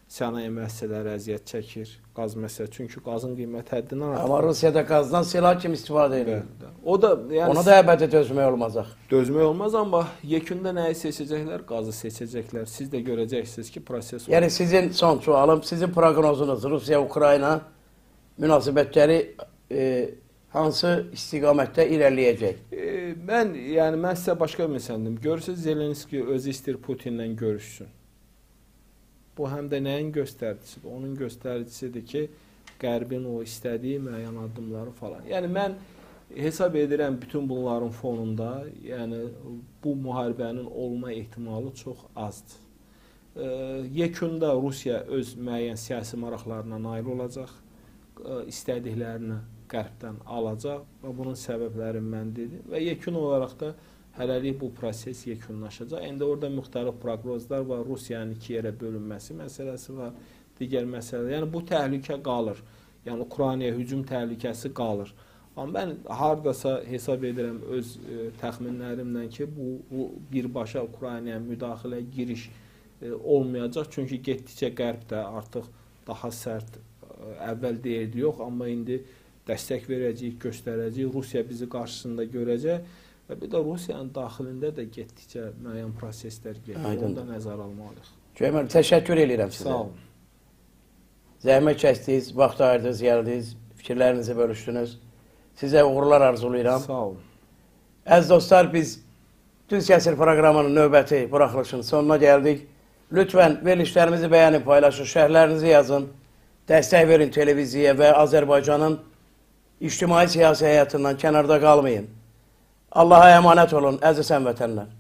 sənaye müəssisələri əziyyət çəkir. Qaz məsələ, çünki qazın qiyməti həddindən artıq. Amma Rusiyada qazdan silah kimi istifadə edir. O da yəni Ona da əlbəttə dözmək olmazaq. dözmək olmaz, amma yekunda nəyi seçəcəklər? Qazı seçəcəklər. Siz də görəcəksiniz ki, proses Yəni sizin son sualım, sizin proqnozunuz Rusiya-Ukrayna münasibətləri hansı istiqamətdə irəliləyəcək? Mən sizə başqa bir məsələndim. Görürsünüz, Zelenski özü istəyir Putinlə görüşsün. Bu həm də nəyin göstəricisidir? Onun göstəricisidir ki, Qərbin o istədiyi müəyyən addımları falan. Yəni mən hesab edirəm bütün bunların fonunda, yəni bu müharibənin olma ehtimalı çox azdır. Yekunda Rusiya öz müəyyən siyasi maraqlarına nail olacaq, istədiklərini Qərbdən alacaq və bunun səbəbləri mən dedim və yekun olaraq da hələlik bu proses yekunlaşacaq. İndi orada müxtəlif proqnozlar var, Rusiyanın iki yerə bölünməsi məsələsi var, digər məsələlər. Yəni bu təhlükə qalır. Yəni Ukraynaya hücum təhlükəsi qalır. Amma mən hardasa hesab edirəm öz təxminlərimlə ki, bu birbaşa Ukraynaya müdaxilə giriş olmayacaq. Çünki getdikcə Qərb də artıq daha sərt, əvvəl deyildi yox, amma indi dəstək verəcəyik, göstərəcəyik, Rusiya bizi qarşısında görəcək və bir də Rusiyanın daxilində də getdikcə müəyyən proseslər gedir. Onu da nəzərə almalıyıq. Cəmal, təşəkkür edirəm sizə. Sağ olun. Zəhmət kəsdiniz, vaxt ayırdınız, gəldiniz, fikirlərinizi bölüşdünüz. Sizə uğurlar arzulayıram. Sağ olun. Əziz dostlar, biz Düz Kəsir proqramının növbəti buraxılışının sonuna gəldik. Lütfən verilişlərimizi bəyənin, paylaşın, şərhlərinizi yazın. Dəstək verin televiziyaya və Azərbaycanın ictimai siyasi həyatından kənarda qalmayın. Allaha əmanət olun, əziz həmvətənlər.